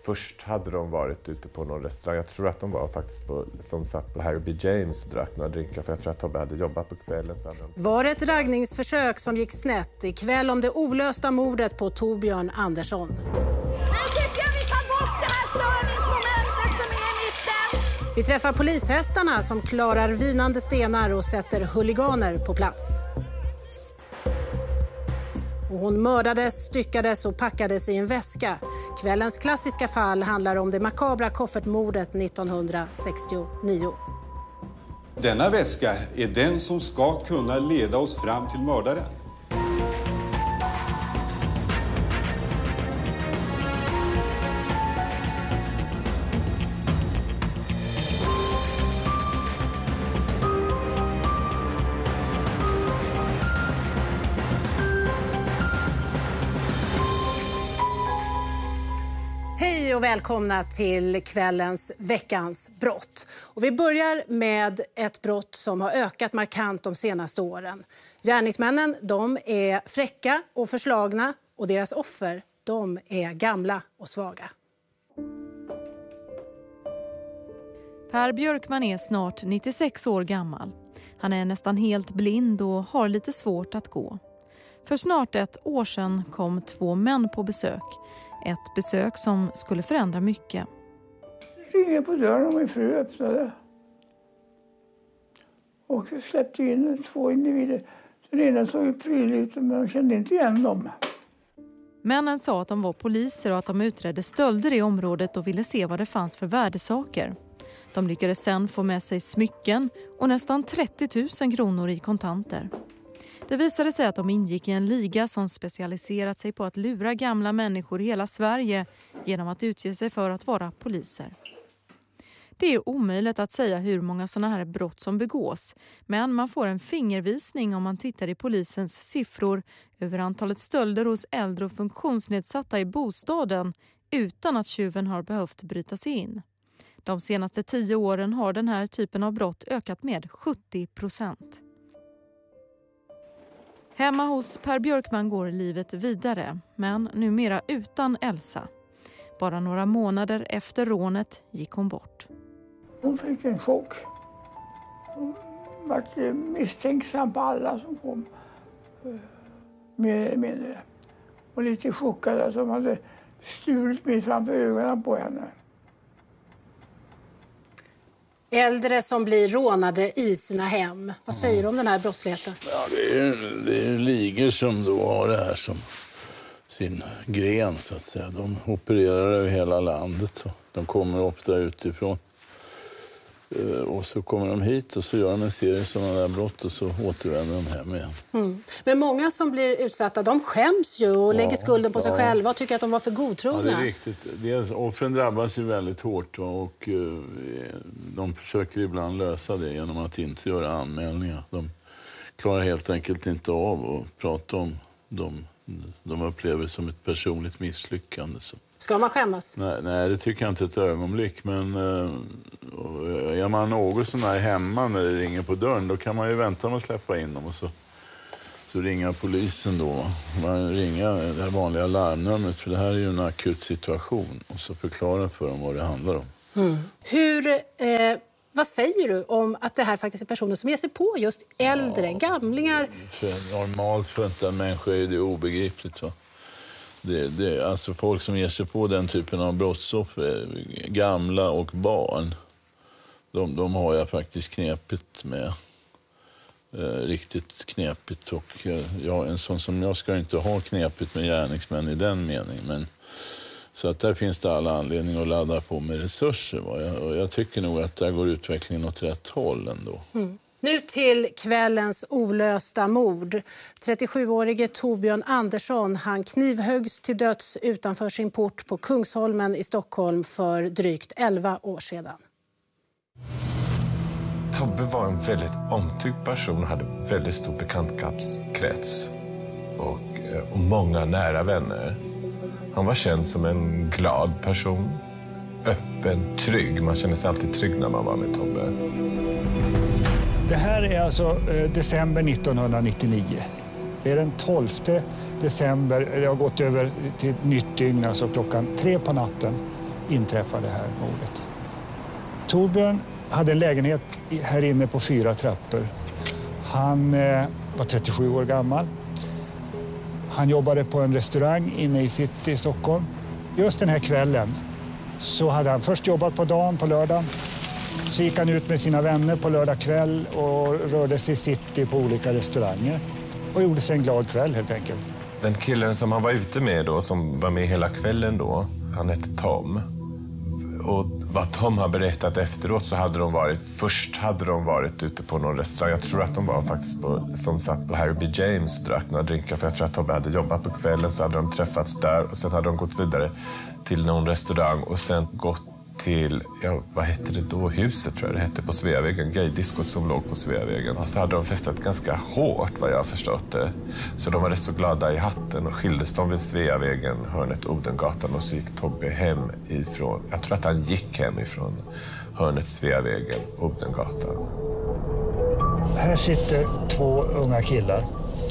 Först hade de varit ute på någon restaurang. Jag tror att de var faktiskt som satt på Harry B. James och drack några drinkar. För jag tror att Tobbe hade jobbat på kvällen. Var ett raggningsförsök som gick snett ikväll om det olösta mordet på Torbjörn Andersson. Nu tycker jag vi tar bort det här störningsmomentet som är i mitten. Vi träffar polishästarna som klarar vinande stenar och sätter huliganer på plats. Och hon mördades, styckades och packades i en väska. Kvällens klassiska fall handlar om det makabra koffertmordet 1969. Denna väska är den som ska kunna leda oss fram till mördaren. Hej och välkomna till kvällens veckans brott. Och vi börjar med ett brott som har ökat markant de senaste åren. Gärningsmännen, de är fräcka och förslagna och deras offer, de är gamla och svaga. Per Björkman är snart 96 år gammal. Han är nästan helt blind och har lite svårt att gå. För snart ett år sedan kom 2 män på besök. Ett besök som skulle förändra mycket. Jag ringde på dörren och min fru öppnade. Och släppte in 2 individer. Den ena såg ju prylig ut men jag kände inte igen dem. Männen sa att de var poliser och att de utredde stölder i området och ville se vad det fanns för värdesaker. De lyckades sedan få med sig smycken och nästan 30 000 kronor i kontanter. Det visade sig att de ingick i en liga som specialiserat sig på att lura gamla människor i hela Sverige genom att utge sig för att vara poliser. Det är omöjligt att säga hur många sådana här brott som begås, men man får en fingervisning om man tittar i polisens siffror över antalet stölder hos äldre och funktionsnedsatta i bostaden utan att tjuven har behövt bryta sig in. De senaste 10 åren har den här typen av brott ökat med 70%. Hemma hos Per Björkman går livet vidare, men numera utan Elsa. Bara några månader efter rånet gick hon bort. Hon fick en chock. Hon var misstänksam på alla som kom. Mer eller mindre. Och lite chockad att de hade stulit mig framför ögonen på henne. Äldre som blir rånade i sina hem. Vad säger du om den här brottsligheten? Ja, det är ligor som då har det här som sin gren så att säga. De opererar över hela landet. Så de kommer ofta utifrån. Och så kommer de hit och så gör de en serie sådana där brott och så återvänder de hem igen. Mm. Men många som blir utsatta, de skäms ju och lägger skulden på sig själva och tycker att de var för godtrogna. Ja, det är riktigt. Offren drabbas ju väldigt hårt och de försöker ibland lösa det genom att inte göra anmälningar. De klarar helt enkelt inte av att prata om de upplever som ett personligt misslyckande. Så. Ska man skämmas? Nej, det tycker jag inte ett ögonblick. Men är man något sån här hemma när det ringer på dörren, då kan man ju vänta med att släppa in dem. Och så ringer polisen då. Man ringer det här vanliga larmnumret, för det här är ju en akut situation. Och så förklara för dem vad det handlar om. Mm. Vad säger du om att det här faktiskt är personer som ger sig på just äldre, gamlingar? Normalt för en människa är det obegripligt så. Alltså folk som ger sig på den typen av brottsoffer, gamla och barn, de har jag faktiskt knepigt med. Riktigt knepigt. Och en sån som jag ska inte ha knepigt med gärningsmän i den meningen. Men, så att där finns det alla anledning att ladda på med resurser. Och jag tycker nog att där går utvecklingen åt rätt håll ändå. Mm. Nu till kvällens olösta mord. 37-årige Torbjörn Andersson, han knivhöggs till döds utanför sin port på Kungsholmen i Stockholm för drygt 11 år sedan. Tobbe var en väldigt omtyckt person och hade väldigt stor bekantskapskrets och många nära vänner. Han var känd som en glad person, öppen, trygg. Man kände sig alltid trygg när man var med Tobbe. Det här är alltså december 1999. Det är den 12 december. Det har gått över till ett nytt dygn, alltså klockan 3 på natten. inträffade det här mordet. Torbjörn hade en lägenhet här inne på 4 trappor. Han var 37 år gammal. Han jobbade på en restaurang inne i city i Stockholm. Just den här kvällen så hade han först jobbat på dagen, på lördagen. Så gick han ut med sina vänner på lördag kväll och rörde sig i city på olika restauranger. Och gjorde sig en glad kväll helt enkelt. Den killen som han var ute med då, som var med hela kvällen då, han hette Tom. Och vad Tom har berättat efteråt så hade de varit ute på någon restaurang. Jag tror att de var faktiskt som satt på Harry B. James och drack några drinkar. För jag tror att Tobbe hade jobbat på kvällen, så hade de träffats där. Och sen hade de gått vidare till någon restaurang och sen gått till, vad hette det då? Huset tror jag det hette, på Sveavägen. Gaydiskot som låg på Sveavägen. Och så hade de festat ganska hårt, vad jag har förstått det. Så de var rätt så glada i hatten och skildes de vid Sveavägen, hörnet Odengatan. Och så gick Tobbe hem ifrån, jag tror att han gick hem ifrån hörnet Sveavägen, Odengatan. Här sitter 2 unga killar.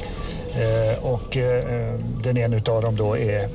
Och den ena av dem då är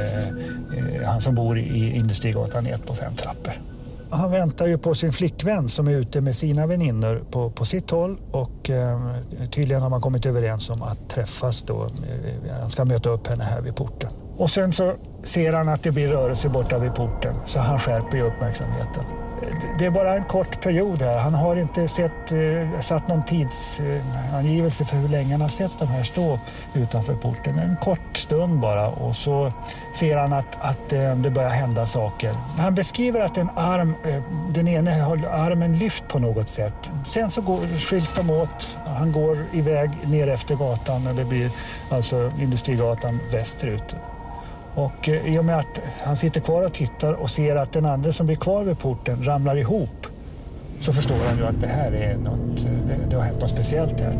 han som bor i Industrigatan 1 på 5 trappor. Han väntar ju på sin flickvän som är ute med sina väninnor på sitt håll och tydligen har man kommit överens om att träffas då. Han ska möta upp henne här vid porten. Och sen så ser han att det blir rörelse borta vid porten, så han skärper ju uppmärksamheten. Det är bara en kort period här. Han har inte satt någon tidsangivelse för hur länge han har sett de här stå utanför porten. En kort stund bara, och så ser han att det börjar hända saker. Han beskriver att den ene har armen lyft på något sätt. Sen så skiljs de åt. Han går iväg ner efter gatan, och det blir alltså Industrigatan västerut. Och i och med att han sitter kvar och tittar och ser att den andra som blir kvar vid porten ramlar ihop, så förstår han ju att det här är något, det har hänt något speciellt här.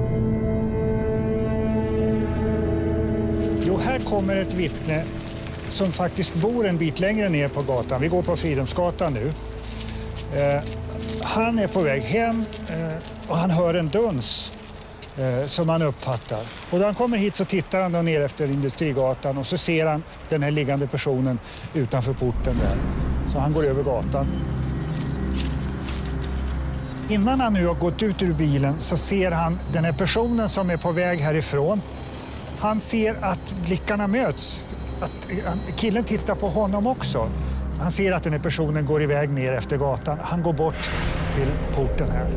Jo, här kommer ett vittne som faktiskt bor en bit längre ner på gatan. Vi går på Fridhemsgatan nu. Han är på väg hem och han hör en duns som han uppfattar. Och då han kommer hit så tittar han då ner efter Industrigatan och så ser han den här liggande personen utanför porten där. Så han går över gatan. Innan han nu har gått ut ur bilen så ser han den här personen som är på väg härifrån. Han ser att blickarna möts. Att killen tittar på honom också. Han ser att den här personen går iväg ner efter gatan. Han går bort till porten här.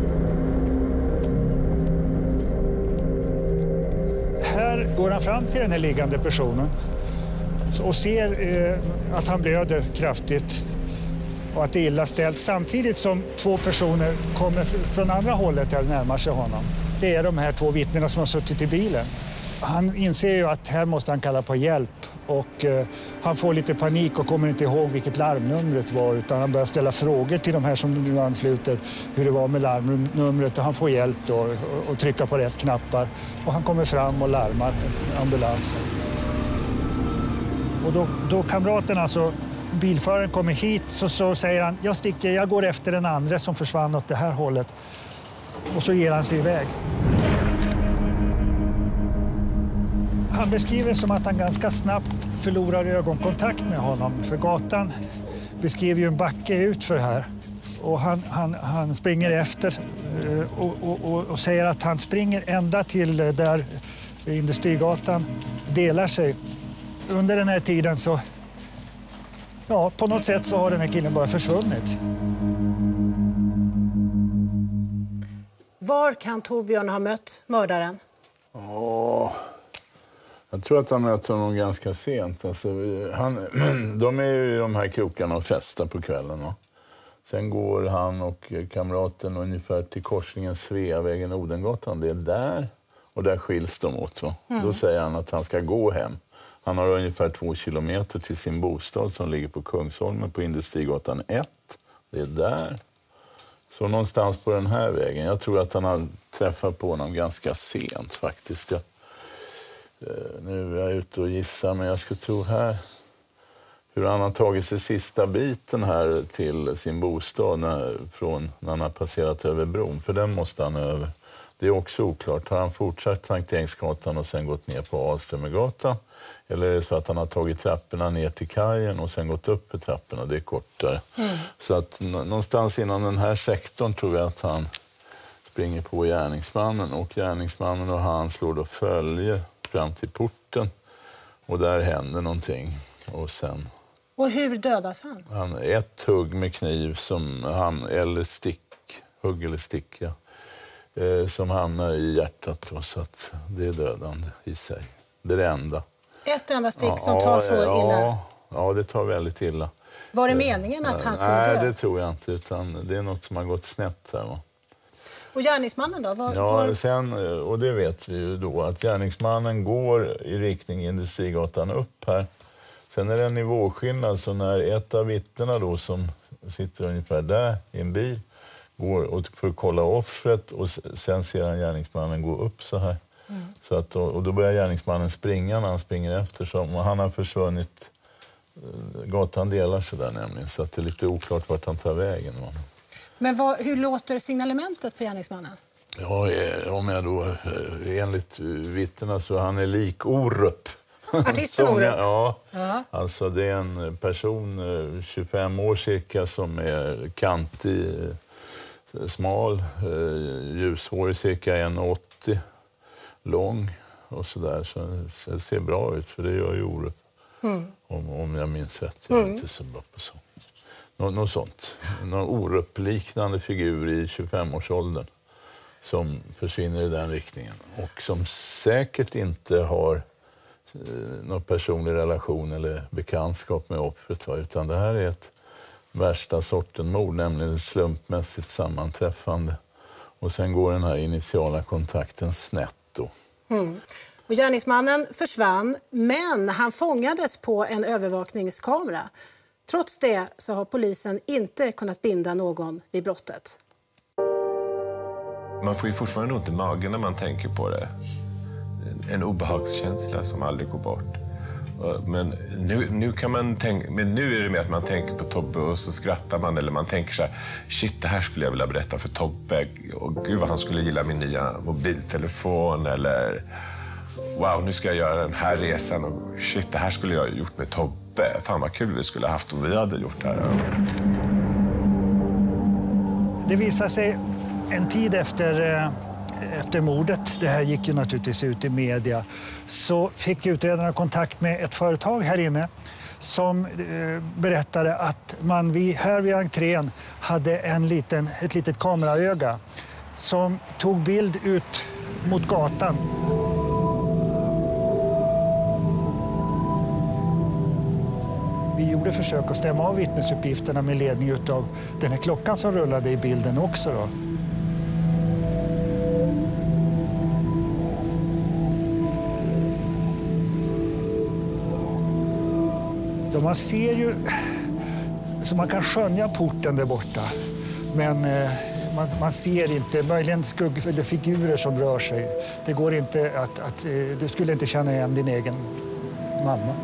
Här går han fram till den här liggande personen och ser att han blöder kraftigt och att det är illa ställt. Samtidigt som 2 personer kommer från andra hållet här och närmar sig honom. Det är de här 2 vittnena som har suttit i bilen. Han inser ju att här måste han kalla på hjälp, och han får lite panik och kommer inte ihåg vilket larmnumret var, utan han börjar ställa frågor till de här som nu ansluter hur det var med larmnumret, och han får hjälp då och trycka på rätt knappar, och han kommer fram och larmar ambulansen. Och då kamraten, alltså bilföraren, kommer hit så säger han: jag går efter den andra som försvann åt det här hållet, och så ger han sig iväg. Han beskriver det som att han ganska snabbt förlorar ögonkontakt med honom. För gatan beskriver ju en backe ut för här. Och han springer efter och säger att han springer ända till där Industrigatan delar sig. Under den här tiden så, ja, på något sätt så har den här killen bara försvunnit. Var kan Torbjörn ha mött mördaren? Jag tror att han möter honom ganska sent. Alltså, de är ju i de här krokarna och festar på kvällen. Och sen går han och kamraten ungefär till korsningen Sveavägen och Odengatan. Det är där, och där skiljs de åt. Så. Då säger han att han ska gå hem. Han har ungefär 2 kilometer till sin bostad som ligger på Kungsholmen på Industrigatan 1. Det är där. Så någonstans på den här vägen. Jag tror att han har träffat på honom ganska sent faktiskt. Nu är jag ute och gissar, men jag skulle tro här hur han har tagit sig sista biten här till sin bostad när han har passerat över bron. För den måste han över. Det är också oklart. Har han fortsatt Sankt Eriksgatan och sen gått ner på Alströmergatan? Eller är det så att han har tagit trapporna ner till kajen och sen gått upp på trapporna? Det är kortare. Så att någonstans inom den här sektorn tror jag att han springer på gärningsmannen. Och gärningsmannen och han slår då följe fram till porten. Och där händer någonting. Och hur dödas han? Ett hugg med kniv eller hugg eller sticka. Som hamnar i hjärtat. Så att det är dödande i sig. Det är det enda. Ett enda stick som tar så illa? Ja, det tar väldigt illa. Var det meningen att han skulle dö? Nej, det tror jag inte. Utan det är något som har gått snett här. Va? Och gärningsmannen då? Och det vet vi ju då. Att gärningsmannen går i riktning Industrigatan upp här. Sen är det en nivåskillnad. Så när ett av vittnena då som sitter ungefär där i en bil går för att kolla offret och sen ser han gärningsmannen gå upp så här. Så att då börjar gärningsmannen springa när han springer efter. Så han har försvunnit. Gatan delar sig där nämligen. Så att det är lite oklart vart han tar vägen. Men hur låter signalementet på gärningsmannen? Ja, om jag då enligt vittnena så han är lik Orup. Artisten Orup? Ja, alltså det är en person 25 år cirka som är kantig, smal, ljushårig cirka 1,80 lång och sådär. Så det ser bra ut för det gör ju Orup. Om jag minns rätt. Jag är inte så bra på sånt. Något sånt. Någon Orup-liknande figur i 25-årsåldern som försvinner i den riktningen. Och som säkert inte har någon personlig relation eller bekantskap med offret. Utan det här är ett värsta sorten mord, nämligen ett slumpmässigt sammanträffande. Och sen går den här initiala kontakten snett då. Och gärningsmannen försvann, men han fångades på en övervakningskamera. Trots det så har polisen inte kunnat binda någon vid brottet. Man får ju fortfarande ont i magen när man tänker på det. En obehagskänsla som aldrig går bort. Men nu kan man tänka, men nu är det mer att man tänker på Tobbe och så skrattar man, eller man tänker så här: shit, det här skulle jag vilja berätta för Tobbe, och gud vad han skulle gilla min nya mobiltelefon, eller wow, nu ska jag göra den här resan och shit, det här skulle jag ha gjort med Tobbe. Fan vad kul vi skulle ha haft om vi hade gjort det här. Det visar sig en tid efter mordet, det här gick ju naturligtvis ut i media, så fick utredarna kontakt med ett företag här inne som berättade att man här vid entrén hade ett litet kameraöga som tog bild ut mot gatan. Vi gjorde försök att stämma av vittnesuppgifterna med ledning av den här klockan som rullade i bilden också då. Man ser ju, så man kan skönja porten där borta, men man ser inte, möjligen eller figurer som rör sig. Det går inte att du skulle inte känna igen din egen mamma.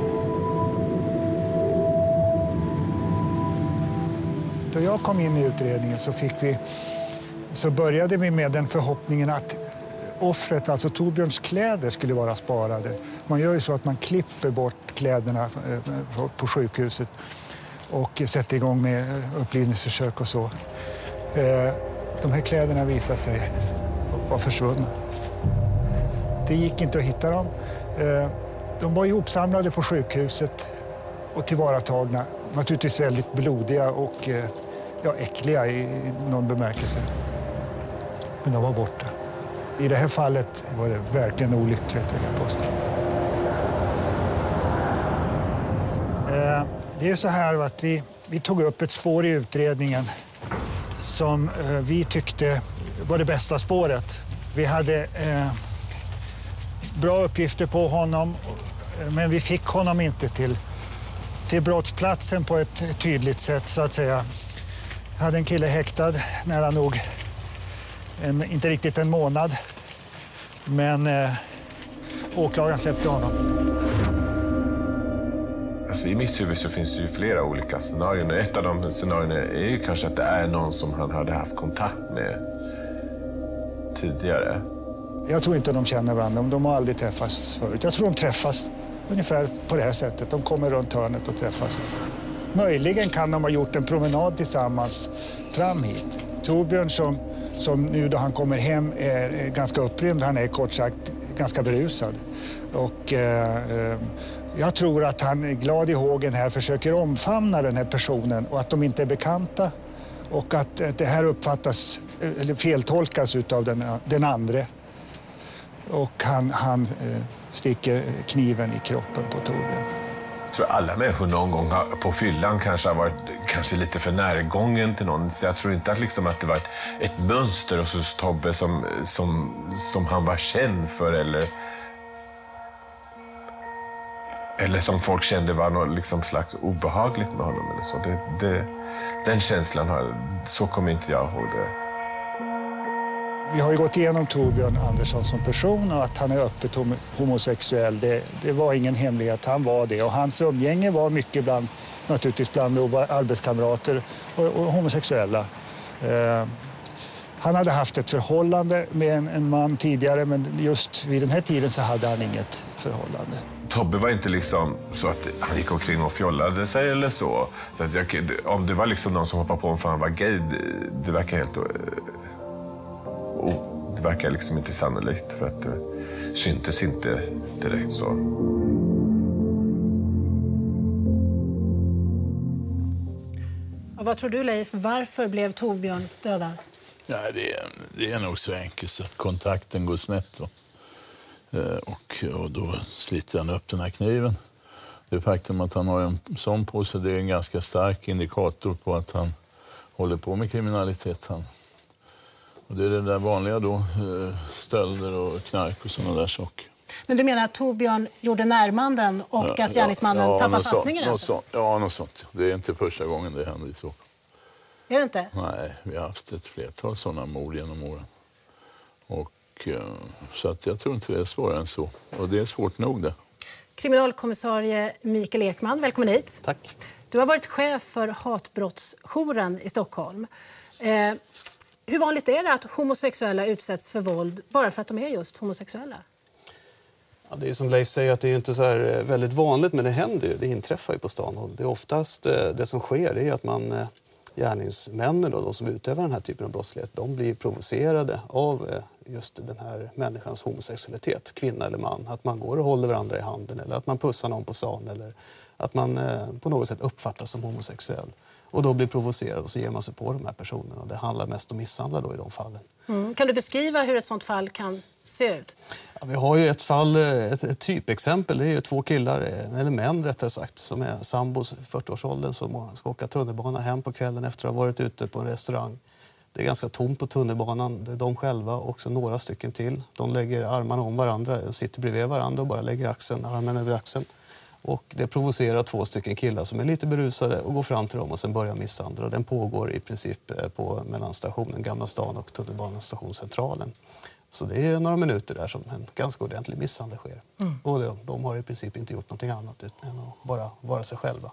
Då jag kom in i utredningen så började vi med den förhoppningen att offret, alltså Torbjörns kläder, skulle vara sparade. Man gör ju så att man klipper bort kläderna på sjukhuset och sätter igång med upplivningsförsök och så. De här kläderna visar sig vara försvunna. Det gick inte att hitta dem. De var ihopsamlade på sjukhuset och tillvaratagna. Naturligtvis väldigt blodiga och äckliga i någon bemärkelse. Men de var borta. I det här fallet var det verkligen olyckligt, vill jag påstå. Det är så här att vi tog upp ett spår i utredningen som vi tyckte var det bästa spåret. Vi hade bra uppgifter på honom, men vi fick honom inte till brottsplatsen på ett tydligt sätt, så att säga. Jag hade en kille häktad nära nog inte riktigt en månad, men åklagaren släppte honom. Alltså, i mitt huvud så finns det ju flera olika scenarier. Ett av de scenarierna är ju kanske att det är någon som han hade haft kontakt med tidigare. Jag tror inte de känner varandra, de har aldrig träffats förut. Jag tror de träffas ungefär på det här sättet. De kommer runt hörnet och träffas. Möjligen kan de ha gjort en promenad tillsammans fram hit. Torbjörn som nu då han kommer hem är ganska upprymd. Han är kort sagt ganska berusad. Och jag tror att han är glad i hågen här, försöker omfamna den här personen och att de inte är bekanta. Och att det här uppfattas eller feltolkas av den andra. Och han sticker kniven i kroppen på Torbjörn. Jag tror alla människor någon gång på fyllan kanske har varit lite för närgången till någon. Så jag tror inte att, att det var ett mönster och så Tobbe som han var känd för eller som folk kände var något slags obehagligt med honom. Eller så. Den känslan så kommer inte jag ihåg det. Vi har ju gått igenom Torbjörn Andersson som person och att han är öppet homosexuell. Det var ingen hemlighet, han var det. Och hans umgänge var mycket naturligtvis bland arbetskamrater och homosexuella. Han hade haft ett förhållande med en man tidigare, men just vid den här tiden så hade han inget förhållande. Tobbe var inte så att han gick omkring och fjollade sig eller så. Så att om det var någon som hoppade på honom för han var gay, det verkar helt... det verkar inte sannolikt för att det syntes inte direkt så. Och vad tror du, Leif? Varför blev Torbjörn dödad? Ja, det är nog så enkelt att kontakten går snett då. Och då sliter han upp den här kniven. Det faktum att han har en sån på sig, det är en ganska stark indikator på att han håller på med kriminalitet. Och det är det där vanliga då, stölder och knark och sådana där saker. Men du menar att Torbjörn gjorde närmanden och att gärningsmannen tappade fattningen? Något sånt. Det är inte första gången det händer i så. Är det inte? Nej, vi har haft ett flertal sådana mord genom åren. Och så att jag tror inte det är svårare än så. Och det är svårt nog det. Kriminalkommissarie Mikael Ekman, välkommen hit. Tack. Du har varit chef för hatbrottsjouren i Stockholm. Hur vanligt är det att homosexuella utsätts för våld bara för att de är just homosexuella? Ja, det är som Leif säger, att det är inte så här väldigt vanligt, men det händer ju. Det inträffar ju på stan. Och det är oftast det som sker är att gärningsmännen då, de som utövar den här typen av brottslighet, de blir provocerade av just den här människans homosexualitet, kvinna eller man. Att man går och håller varandra i handen eller att man pussar någon på stan eller att man på något sätt uppfattas som homosexuell. Och då blir provocerad och så ger man sig på de här personerna. Och det handlar mest om misshandel då i de fallen. Kan du beskriva hur ett sånt fall kan se ut? Ja, vi har ju ett fall, ett typexempel. Det är ju 2 killar, eller män rättare sagt, som är sambos 40-årsåldern som ska åka tunnelbana hem på kvällen efter att ha varit ute på en restaurang. Det är ganska tomt på tunnelbanan. Det är de själva och också några stycken till. De lägger armarna om varandra, de sitter bredvid varandra och bara lägger armen över axeln. Och det provocerar 2 stycken killar som är lite berusade och går fram till dem och sen börjar misshandla. Den pågår i princip på mellanstationen Gamla stan och tunnelbanestationscentralen. Så det är några minuter där som en ganska ordentlig misshandel sker. Och de har i princip inte gjort någonting annat än att bara vara sig själva.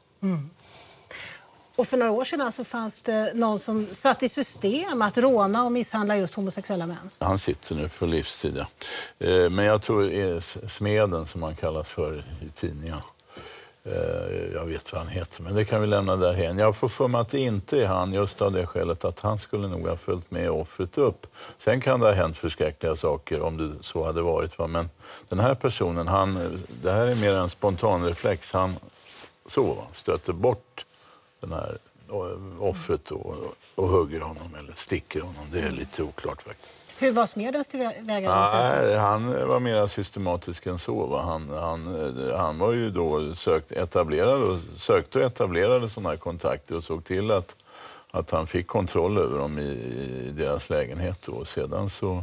Och för några år sedan så fanns det någon som satt i system att råna och misshandla just homosexuella män. Han sitter nu på livstid, ja. Men jag tror det är Smeden som han kallas för i tidningen. Jag vet vad han heter, men det kan vi lämna därhen. Jag får för mig att det inte är han, just av det skälet att han skulle nog ha följt med offret upp. Sen kan det ha hänt förskräckliga saker om det så hade varit. Men den här personen, det här är mer en spontan reflex. Han stöter bort den här offret och hugger honom eller sticker honom. Det är lite oklart faktiskt. Hur var Smedens tillvägagångssätt? Nej, han var mer systematisk än så. Han var ju då sökte och etablerade sådana här kontakter och såg till att han fick kontroll över dem i deras lägenhet. Och sedan så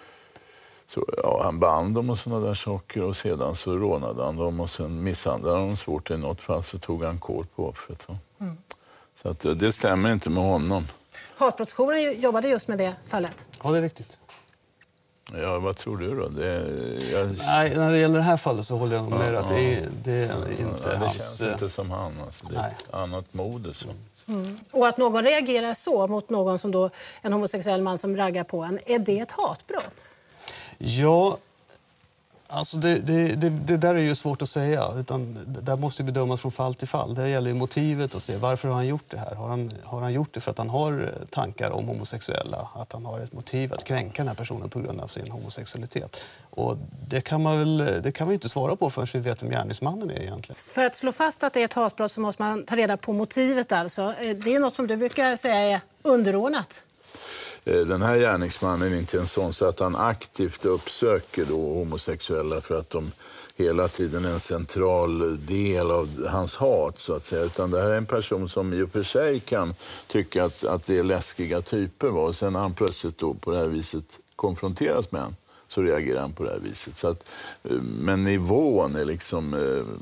han band dem och sådana där saker och sedan så rånade han dem och sen misshandlade han dem svårt. I något fall så tog han kål på offret. Så att det stämmer inte med honom. Hatbrottsjouren jobbade just med det fallet. Ja, det är riktigt. Ja, vad tror du då? Nej, när det gäller det här fallet så håller jag med att det är inte det hans... känns inte som han. Alltså. Det är ett annat mode. Så. Och att någon reagerar så mot någon som då en homosexuell man som raggar på en, är det ett hatbrott? Ja, alltså det där är ju svårt att säga. Utan det måste ju bedömas från fall till fall. Det gäller ju motivet att se varför har han gjort det här. Har han gjort det för att han har tankar om homosexuella? Att han har ett motiv att kränka den här personen på grund av sin homosexualitet? Och det kan vi inte svara på förrän vi vet vem gärningsmannen är egentligen. För att slå fast att det är ett hatbrott så måste man ta reda på motivet alltså. Det är något som du brukar säga är underordnat. Den här gärningsmannen är inte en sån så att han aktivt uppsöker då homosexuella för att de hela tiden är en central del av hans hat så att säga. Utan det här är en person som i och för sig kan tycka att det är läskiga typer. Va? Och sen han plötsligt då på det här viset konfronteras med han så reagerar han på det här viset. Så att, men nivån är liksom,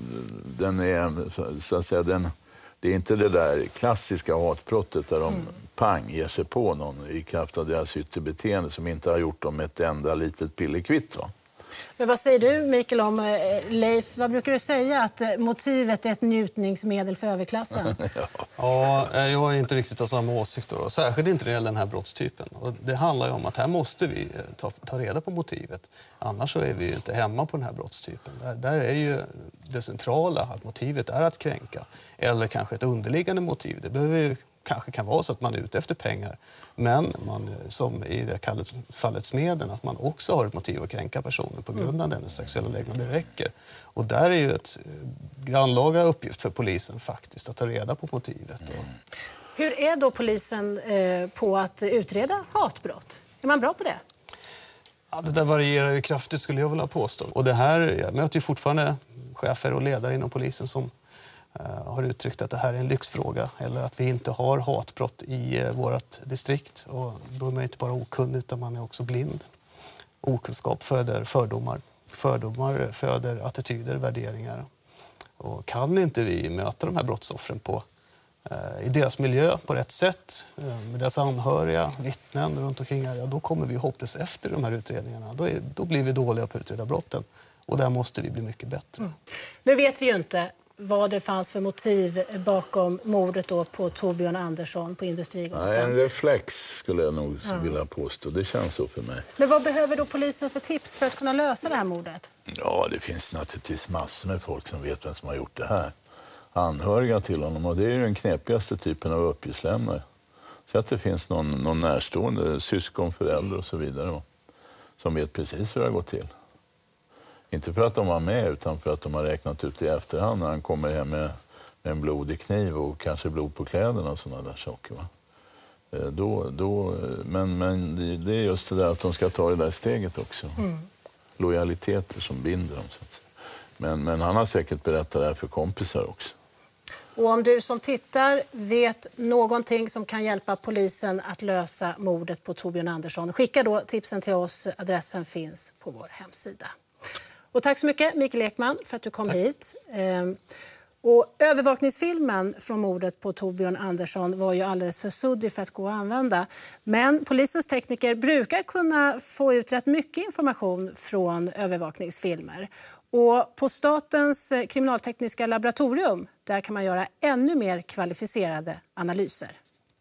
den är så att säga det är inte det där klassiska hatbrottet där de ger sig på någon i kraft av deras ytterbeteende som inte har gjort dem ett enda litet pillekvitt. Va? Men vad säger du, Mikael, om Leif? Vad brukar du säga att motivet är ett njutningsmedel för överklassen? Ja, jag är inte riktigt av samma åsikt då. Särskilt inte när det gäller den här brottstypen. Och det handlar ju om att här måste vi ta reda på motivet. Annars så är vi inte hemma på den här brottstypen. Där är ju det centrala att motivet är att kränka. Eller kanske ett underliggande motiv. Det behöver ju kanske kan vara så att man är ute efter pengar. Men man, som i det fallet Smeden, att man också har ett motiv att kränka personen på grund av den sexuella läggning. Det räcker. Och där är ju ett grannlaga uppgift för polisen faktiskt att ta reda på motivet. Hur är då polisen på att utreda hatbrott? Är man bra på det? Ja, det där varierar ju kraftigt skulle jag vilja påstå. Och det här, jag möter ju fortfarande chefer och ledare inom polisen som har uttryckt att det här är en lyxfråga eller att vi inte har hatbrott i vårt distrikt. Och då är man inte bara okunnig utan man är också blind. Okunskap föder fördomar. Fördomar föder attityder, värderingar. Och kan inte vi möta de här brottsoffren i deras miljö på rätt sätt, med deras anhöriga, vittnen runt omkring här, då kommer vi hopplöst efter de här utredningarna. Då blir vi dåliga på att utreda brotten. Och där måste vi bli mycket bättre. Nu vet vi ju inte vad det fanns för motiv bakom mordet då på Torbjörn Andersson på Industrigatan. Nej, en reflex skulle jag nog vilja påstå. Det känns så för mig. Men vad behöver då polisen för tips för att kunna lösa det här mordet? Ja, det finns naturligtvis massor med folk som vet vem som har gjort det här. Anhöriga till honom, och det är ju den knepigaste typen av uppgiftslämnare. Så att det finns någon närstående, syskon, förälder och så vidare som vet precis hur det har gått till. Inte för att de var med utan för att de har räknat ut i efterhand när han kommer hem med en blodig kniv och kanske blod på kläderna och sådana där saker. Va? Men det är just det där att de ska ta det där steget också. Lojaliteter som binder dem. Så att säga. Men han har säkert berättat det här för kompisar också. Och om du som tittar vet någonting som kan hjälpa polisen att lösa mordet på Torbjörn Andersson, skicka då tipsen till oss. Adressen finns på vår hemsida. Och tack så mycket Mikael Ekman för att du kom hit. Och övervakningsfilmen från mordet på Torbjörn Andersson var ju alldeles för suddig för att gå att använda. Men polisens tekniker brukar kunna få ut rätt mycket information från övervakningsfilmer. Och på Statens kriminaltekniska laboratorium där kan man göra ännu mer kvalificerade analyser.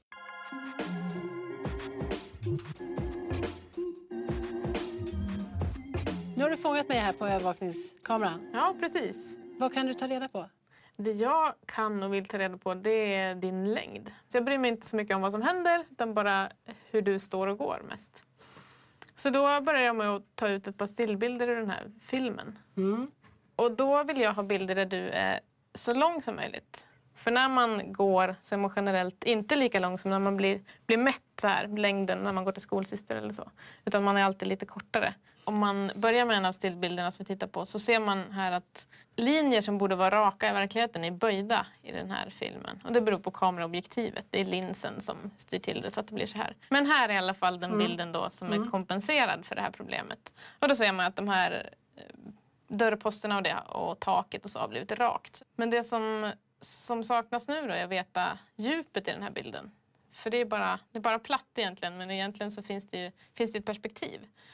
Nu har du fångat mig här på övervakningskameran. Ja, precis. Vad kan du ta reda på? Det jag kan och vill ta reda på det är din längd. Så jag bryr mig inte så mycket om vad som händer utan bara hur du står och går mest. Så då börjar jag med att ta ut ett par stillbilder ur den här filmen. Och då vill jag ha bilder där du är så lång som möjligt. För när man går så är man generellt inte lika lång som när man blir mätt så här, längden när man går till skolsyster eller så. Utan man är alltid lite kortare. Om man börjar med en av stillbilderna som vi tittar på så ser man här att linjer som borde vara raka i verkligheten är böjda i den här filmen. Och det beror på kameraobjektivet. Det är linsen som styr till det så att det blir så här. Men här är i alla fall den bilden då som är kompenserad för det här problemet. Och då ser man att de här dörrposterna och taket och så har blivit rakt. Men det som saknas nu då är att veta djupet i den här bilden. För det är bara platt egentligen, men egentligen så finns det ett perspektiv.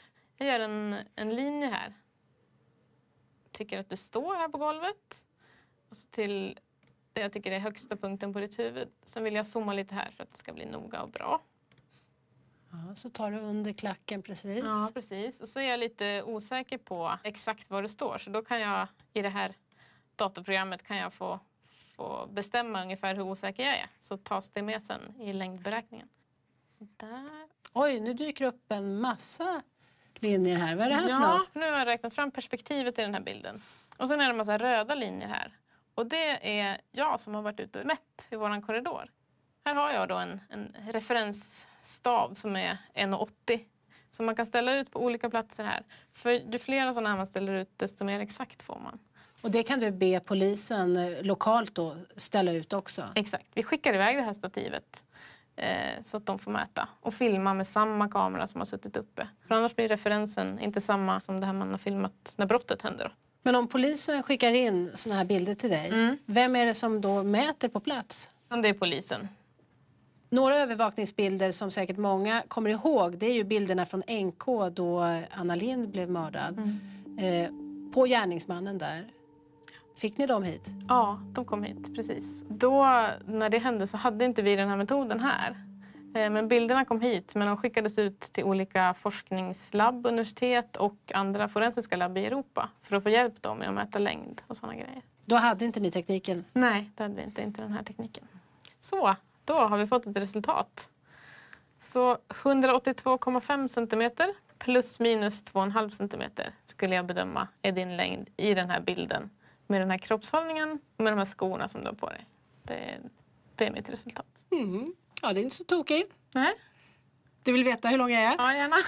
Jag gör en linje här. Tycker att du står här på golvet. Och så till det jag tycker är högsta punkten på ditt huvud. Sen vill jag zooma lite här för att det ska bli noga och bra. Ja, så tar du under klacken precis. Ja, precis. Och så är jag lite osäker på exakt var du står. Så då kan jag i det här datorprogrammet kan jag få bestämma ungefär hur osäker jag är. Så tas det med sen i längdberäkningen. Så där. Oj, nu dyker upp en massa linjer här. Vad är det här för något? Nu har jag räknat fram perspektivet i den här bilden. Och sen är det en massa röda linjer här. Och det är jag som har varit ute och mätt i våran korridor. Här har jag då en referensstav som är 1,80. Som man kan ställa ut på olika platser här. För ju fler sådana här man ställer ut, desto mer exakt får man. Och det kan du be polisen lokalt då ställa ut också? Exakt. Vi skickar iväg det här stativet så att de får mäta. Och filma med samma kamera som har suttit uppe. För annars blir referensen inte samma som det här man har filmat när brottet händer. Men om polisen skickar in såna här bilder till dig, vem är det som då mäter på plats? Det är polisen. Några övervakningsbilder som säkert många kommer ihåg, det är ju bilderna från NK då Anna Lindh blev mördad. På gärningsmannen där. Fick ni dem hit? Ja, de kom hit, precis. Då, när det hände så hade inte vi den här metoden här. Men bilderna kom hit, men de skickades ut till olika forskningslabb, universitet och andra forensiska labb i Europa. För att få hjälp då med att mäta längd och sådana grejer. Då hade inte ni tekniken? Nej, det hade vi inte den här tekniken. Så, då har vi fått ett resultat. Så 182,5 centimeter plus minus 2,5 centimeter skulle jag bedöma är din längd i den här bilden. Med den här kroppshållningen och med de här skorna som du har på dig. Det är mitt resultat. Ja, det är inte så tokigt. Nej. Du vill veta hur lång jag är? Ja, gärna.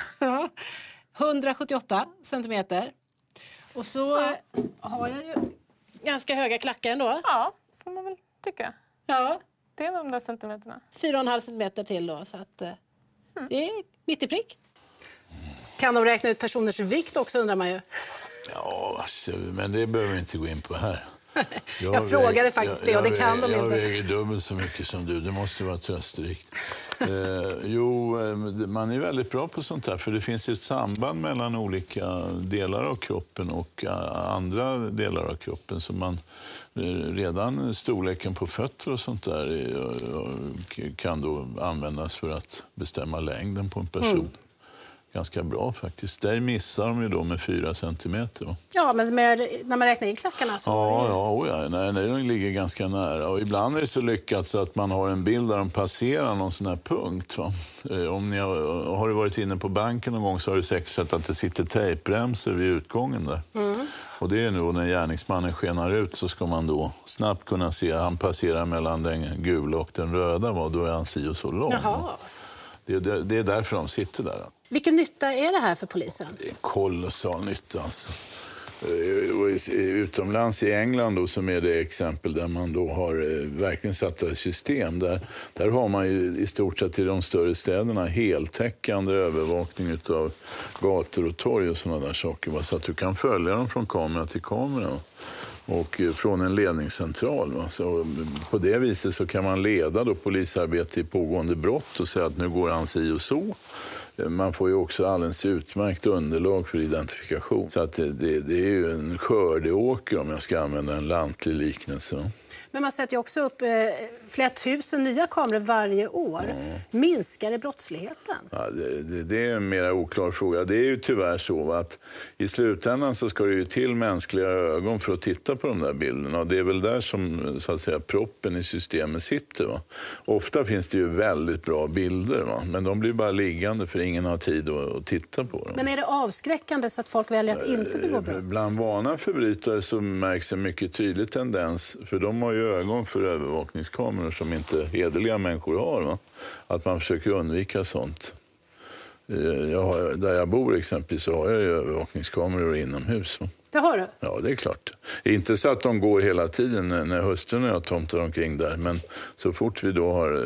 178 centimeter. Och så har jag ju ganska höga klackar ändå. Ja, får man väl tycka. Ja. Det är de där centimeterna. 4,5 centimeter till då, så att det är mitt i prick. Kan de räkna ut personers vikt också, undrar man ju. Ja, men det behöver vi inte gå in på här. Jag frågade faktiskt det och det kan de inte. Jag väger dubbelt så mycket som du. Det måste vara trösterikt. Man är väldigt bra på sånt här. För det finns ett samband mellan olika delar av kroppen och andra delar av kroppen. Som man redan storleken på fötter och sånt där kan då användas för att bestämma längden på en person. Ganska bra faktiskt. Där missar de ju då med 4 centimeter. Ja, men när man räknar in klackarna så... Nej, de ligger ganska nära. Och ibland är det så lyckat så att man har en bild där de passerar någon sån här punkt. Va? Om ni har du varit inne på banken någon gång så har du säkert sett att det sitter tejpremsor vid utgången där. Och det är nu när gärningsmannen skenar ut så ska man då snabbt kunna se att han passerar mellan den gula och den röda. Va? Då är han si och så lång. Det är därför de sitter där. Vilken nytta är det här för polisen? Det är en kolossal nytta alltså. Utomlands i England då, som är det exempel där man då har verkligen satt ett system. Där har man ju i stort sett i de större städerna heltäckande övervakning av gator och torg och sådana där saker. Så att du kan följa dem från kamera till kamera. Och från en ledningscentral. Va? Så på det viset så kan man leda då polisarbete i pågående brott och säga att nu går han si och så. Man får ju också alldeles utmärkt underlag för identifikation. Så att det är ju en skördeåker om jag ska använda en lantlig liknelse. Men man sätter ju också upp flera tusen nya kameror varje år. Minskar det brottsligheten? Ja, det är en mer oklar fråga. Det är ju tyvärr så att i slutändan så ska det ju till mänskliga ögon för att titta på de där bilderna. Och det är väl där som så att säga proppen i systemet sitter. Va? Ofta finns det ju väldigt bra bilder, va? Men de blir bara liggande för ingen har tid att titta på dem. Men är det avskräckande så att folk väljer att inte begå brott? Bland vana förbrytare så märks en mycket tydlig tendens, för de har ju ögon för övervakningskameror som inte hederliga människor har. Va? Att man försöker undvika sånt. Där jag bor exempelvis så har jag ju övervakningskameror inomhus. Va? Det har du? Ja, det är klart. Inte så att de går hela tiden när hustrun och jag tomtar omkring där. Men så fort vi då har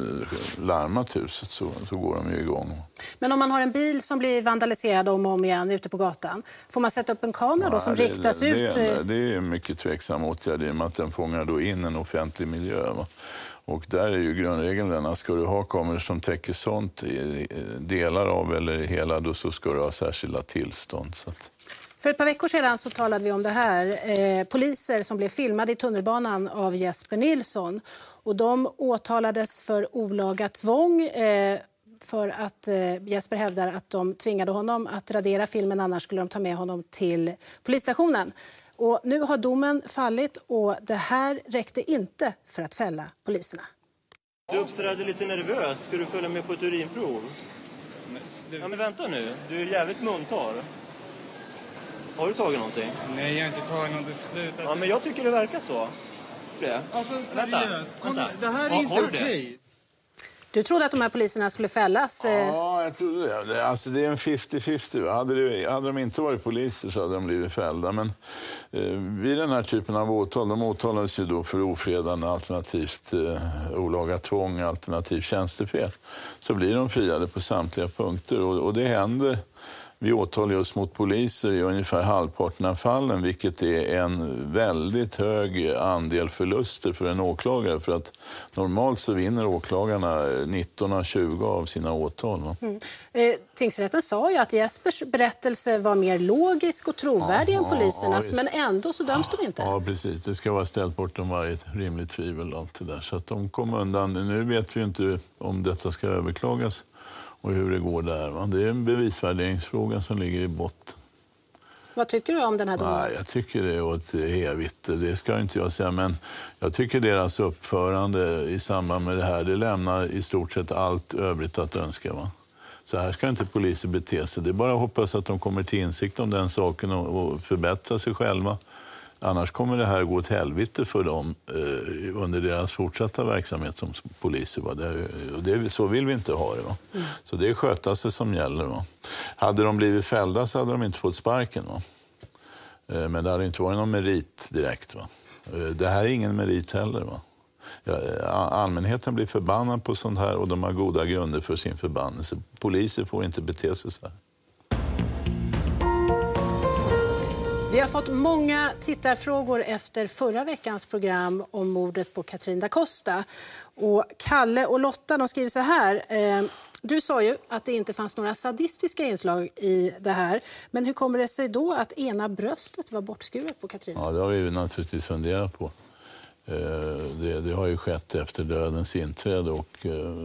larmat huset så går de ju igång. Men om man har en bil som blir vandaliserad om och om igen ute på gatan, får man sätta upp en kamera då som riktas ut? Det är en mycket tveksam åtgärd i och med att den fångar då in en offentlig miljö. Va? Och där är ju grundregeln den att ska du ha kameror som täcker sånt i delar av eller hela, då så ska du ha särskilda tillstånd. Så att... För ett par veckor sedan så talade vi om det här. Poliser som blev filmade i tunnelbanan av Jesper Nilsson. Och de åtalades för olaga tvång för att Jesper hävdar att de tvingade honom att radera filmen, annars skulle de ta med honom till polisstationen. Och nu har domen fallit och det här räckte inte för att fälla poliserna. Du uppträder lite nervös. Ska du följa med på ett urinprov? Ja, men vänta nu. Du är jävligt muntar. Har du tagit någonting? Nej, jag har inte tagit något beslut. Ja, men jag tycker det verkar så. Det. Alltså, seriöst. Vänta. Det här är inte okej. Du trodde att de här poliserna skulle fällas? Ja, jag trodde det. Alltså, det är en 50-50. Hade de inte varit poliser så hade de blivit fällda. Men vid den här typen av åtal, de åtalades ju då för ofredande alternativt olaga tvång alternativt tjänstefel. Så blir de friade på samtliga punkter och det händer. Vi åtalar just mot poliser i ungefär halvparten av fallen, vilket är en väldigt hög andel förluster för en åklagare. För att normalt så vinner åklagarna 19 av 20 av sina åtal. Tingsrätten sa ju att Jespers berättelse var mer logisk och trovärdig än polisernas, men ändå så döms de inte. Ja, precis. Det ska vara ställt bortom varje rimligt tvivel och allt det där. Så att de kom undan. Nu vet vi inte om detta ska överklagas. Och hur det går där. Va? Det är en bevisvärderingsfråga som ligger i botten. Vad tycker du om den här domen? Nej, jag tycker det är åt evigt. Det ska inte jag säga. Men jag tycker deras uppförande i samband med det här, det lämnar i stort sett allt övrigt att önska. Va? Så här ska inte poliser bete sig. Det är bara att hoppas att de kommer till insikt om den saken och förbättra sig själva. Annars kommer det här gå åt helvete för dem under deras fortsatta verksamhet som poliser. Va? Så vill vi inte ha det. Va? Så det är sköta sig som gäller. Va? Hade de blivit fällda så hade de inte fått sparken. Va? Men det hade inte varit någon merit direkt. Va? Det här är ingen merit heller. Va? Allmänheten blir förbannad på sånt här och de har goda grunder för sin förbannelse. Poliser får inte bete sig så här. Vi har fått många tittarfrågor efter förra veckans program om mordet på Katrin da Costa. Och Kalle och Lotta, de skriver så här. Du sa ju att det inte fanns några sadistiska inslag i det här. Men hur kommer det sig då att ena bröstet var bortskuret på Katrin? Ja, det har vi naturligtvis funderat på. Det har ju skett efter dödens inträde och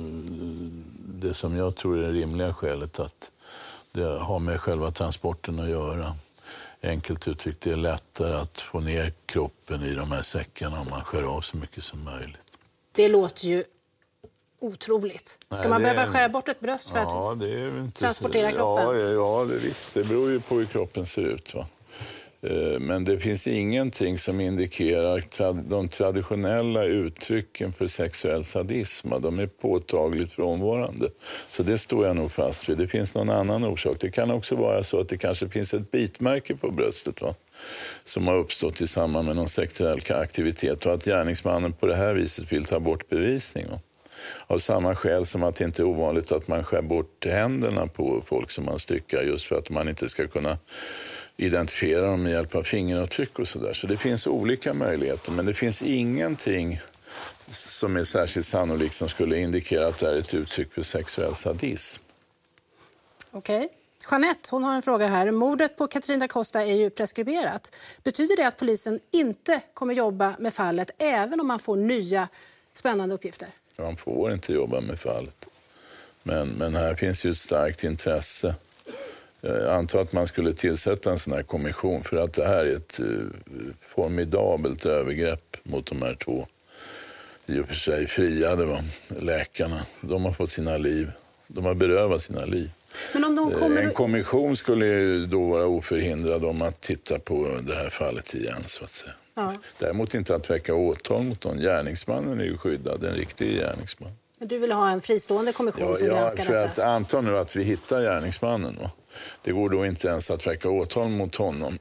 det som jag tror är det rimliga skälet att det har med själva transporten att göra. Enkelt uttryckt, det är lättare att få ner kroppen i de här säckarna om man skär av så mycket som möjligt. Det låter ju otroligt. Ska man behöva skära bort ett bröst för att transportera kroppen? Ja, visst. Det beror ju på hur kroppen ser ut. Va? Men det finns ingenting som indikerar de traditionella uttrycken för sexuell sadism. De är påtagligt frånvarande. Så det står jag nog fast vid. Det finns någon annan orsak. Det kan också vara så att det kanske finns ett bitmärke på bröstet, va? Som har uppstått i samband med någon sexuell aktivitet och att gärningsmannen på det här viset vill ta bort bevisning. Va? Av samma skäl som att det inte är ovanligt att man skär bort händerna på folk som man styckar just för att man inte ska kunna identifiera dem med hjälp av fingeravtryck och sådär. Så det finns olika möjligheter, men det finns ingenting som är särskilt sannolikt som skulle indikera att det är ett uttryck för sexuell sadism. Okej. Jeanette, hon har en fråga här. Mordet på Katrin da Costa är ju preskriberat. Betyder det att polisen inte kommer jobba med fallet även om man får nya spännande uppgifter? Man får inte jobba med fallet. Men här finns ju ett starkt intresse. Jag antar att man skulle tillsätta en sån här kommission för att det här är ett formidabelt övergrepp mot de här två i och för sig friade läkarna. De har fått sina liv. De har berövat sina liv. Men om de kommer... En kommission skulle ju då vara oförhindrad om att titta på det här fallet igen, så att säga. Ja. Däremot inte att väcka åtal mot någon. Gärningsmannen är ju skyddad, en riktig gärningsman. Men du vill ha en fristående kommission som granskar för detta? Att anta nu att vi hittar gärningsmannen. Va? Det går då inte ens att väcka åtal mot honom.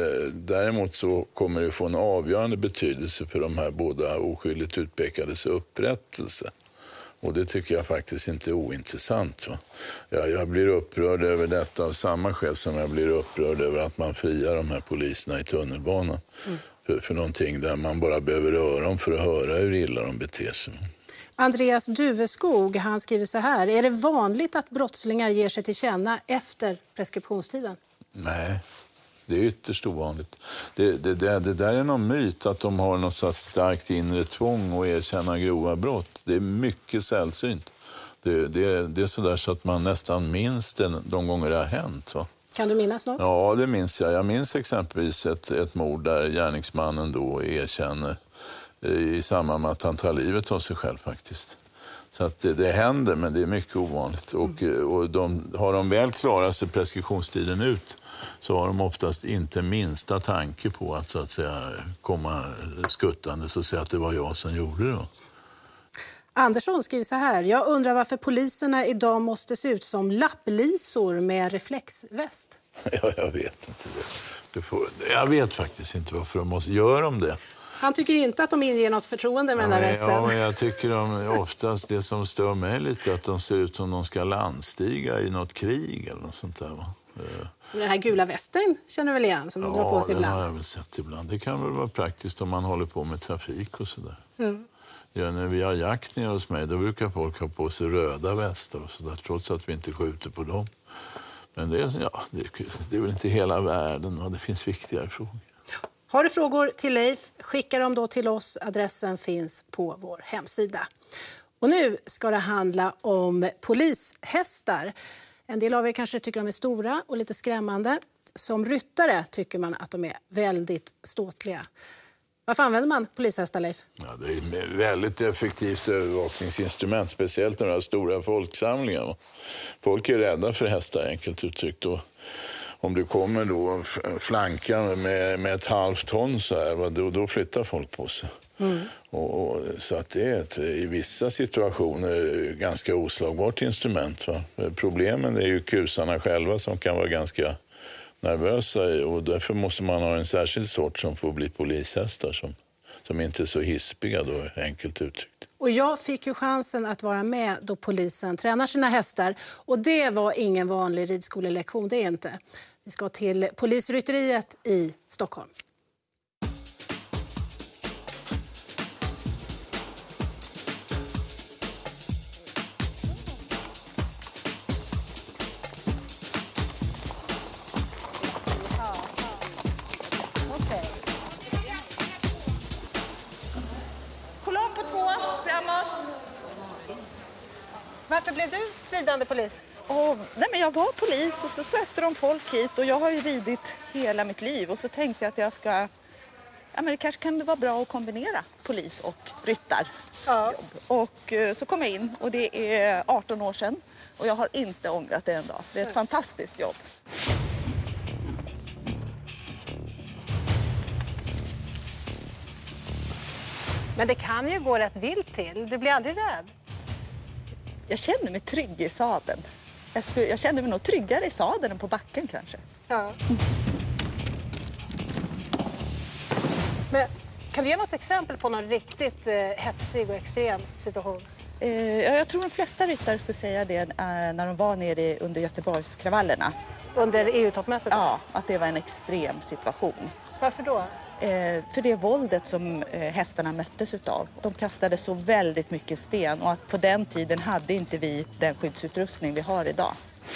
Däremot så kommer det få en avgörande betydelse för de här båda oskyldigt utpekades upprättelse. Och det tycker jag faktiskt inte är ointressant. Va? Jag blir upprörd över detta av samma skäl som jag blir upprörd över att man friar de här poliserna i tunnelbanan. För någonting där man bara behöver röra dem för att höra hur illa de beter sig. Andreas Duveskog, han skriver så här: är det vanligt att brottslingar ger sig till känna efter preskriptionstiden? Nej, det är ytterst ovanligt. Det där är någon myt att de har något så starkt inre tvång att erkänna grova brott. Det är mycket sällsynt. Det är så där så att man nästan minns de gånger det har hänt. Va? Kan du minnas något? Ja, det minns jag. Jag minns exempelvis ett mord där gärningsmannen då erkänner i samband med att han tar livet av sig själv faktiskt. Så att det händer, men det är mycket ovanligt. Och har de väl klarat sig preskriptionstiden ut så har de oftast inte minsta tanke på att så att säga komma skuttande och säga att det var jag som gjorde det. Andersson skriver så här: jag undrar varför poliserna idag måste se ut som lapplisor med reflexväst. Ja, jag vet inte det. Jag vet faktiskt inte varför de måste göra det. Han tycker inte att de inger något förtroende med den här västen. Ja, men jag tycker oftast det som stör mig lite att de ser ut som de ska landstiga i något krig eller något sånt där. Va? Den här gula västen känner väl igen som de drar på sig ibland? Ja, det har jag väl sett ibland. Det kan väl vara praktiskt om man håller på med trafik och sådär. Ja, när vi har jakt nere hos mig då brukar folk ha på sig röda västar och sådär trots att vi inte skjuter på dem. Men det är väl inte hela världen och det finns viktigare frågor. Har du frågor till Leif, skicka dem då till oss. Adressen finns på vår hemsida. Och nu ska det handla om polishästar. En del av er kanske tycker de är stora och lite skrämmande. Som ryttare tycker man att de är väldigt ståtliga. Varför använder man polishästar, Leif? Ja, det är ett väldigt effektivt övervakningsinstrument, speciellt när det är stora folksamlingar. Folk är rädda för hästar, enkelt uttryckt. Och om du kommer då flankar med ett halvt ton så här, då flyttar folk på sig. Så att det är i vissa situationer ganska oslagbart instrument. Va? Problemen är ju kusarna själva som kan vara ganska nervösa och därför måste man ha en särskild sort som får bli polishästar som inte är så hispiga då, enkelt uttryckt. Och jag fick ju chansen att vara med då polisen tränar sina hästar och det var ingen vanlig ridskolelektion, det är inte. Vi ska till polisrytteriet i Stockholm. Varför blev du ridande polis? Nej, men jag var polis och så sökte de folk hit och jag har ju ridit hela mitt liv och så tänkte jag att jag ska... Ja, men det kanske kan det vara bra att kombinera polis och ryttarjobb. Ja. Och så kom jag in och det är 18 år sedan och jag har inte ångrat det en dag. Det är ett fantastiskt jobb. Men det kan ju gå rätt vilt till. Du blir aldrig rädd? Jag känner mig trygg i sadeln. Jag känner mig nog tryggare i sadeln än på backen kanske. Ja. Men kan du ge något exempel på någon riktigt hetsig och extrem situation? Jag tror de flesta ryttare skulle säga det när de var nere under Göteborgskravallerna. Under EU-toppmötet? Ja, att det var en extrem situation. Varför då? För det våldet som hästarna möttes utav. De kastade så väldigt mycket sten och att på den tiden hade inte vi den skyddsutrustning vi har idag.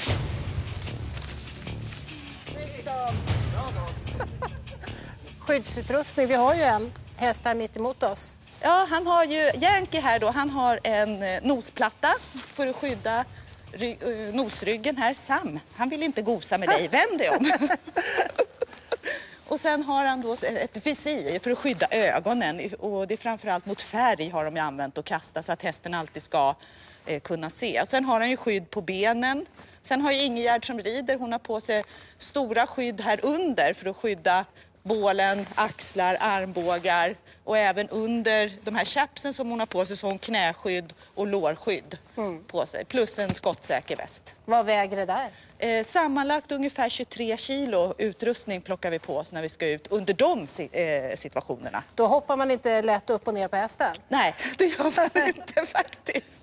Skyddsutrustning, vi har ju en häst här mitt emot oss. Ja, han har ju, Yankee här då, han har en nosplatta för att skydda nosryggen här. Sam, han vill inte gosa med dig, vänd dig om. Och sen har han då ett visir för att skydda ögonen och det är framförallt mot färg har de använt att kasta så att hästen alltid ska kunna se. Och sen har han ju skydd på benen. Sen har ju Ingegärd som rider, hon har på sig stora skydd här under för att skydda bålen, axlar, armbågar Och även under de här chapsen som hon har på sig så har hon knäskydd och lårskydd på sig. Plus en skottsäker väst. Vad väger det där? Sammanlagt ungefär 23 kilo utrustning plockar vi på oss när vi ska ut under de situationerna. Då hoppar man inte lätt upp och ner på hästen? Nej, det gör man inte faktiskt.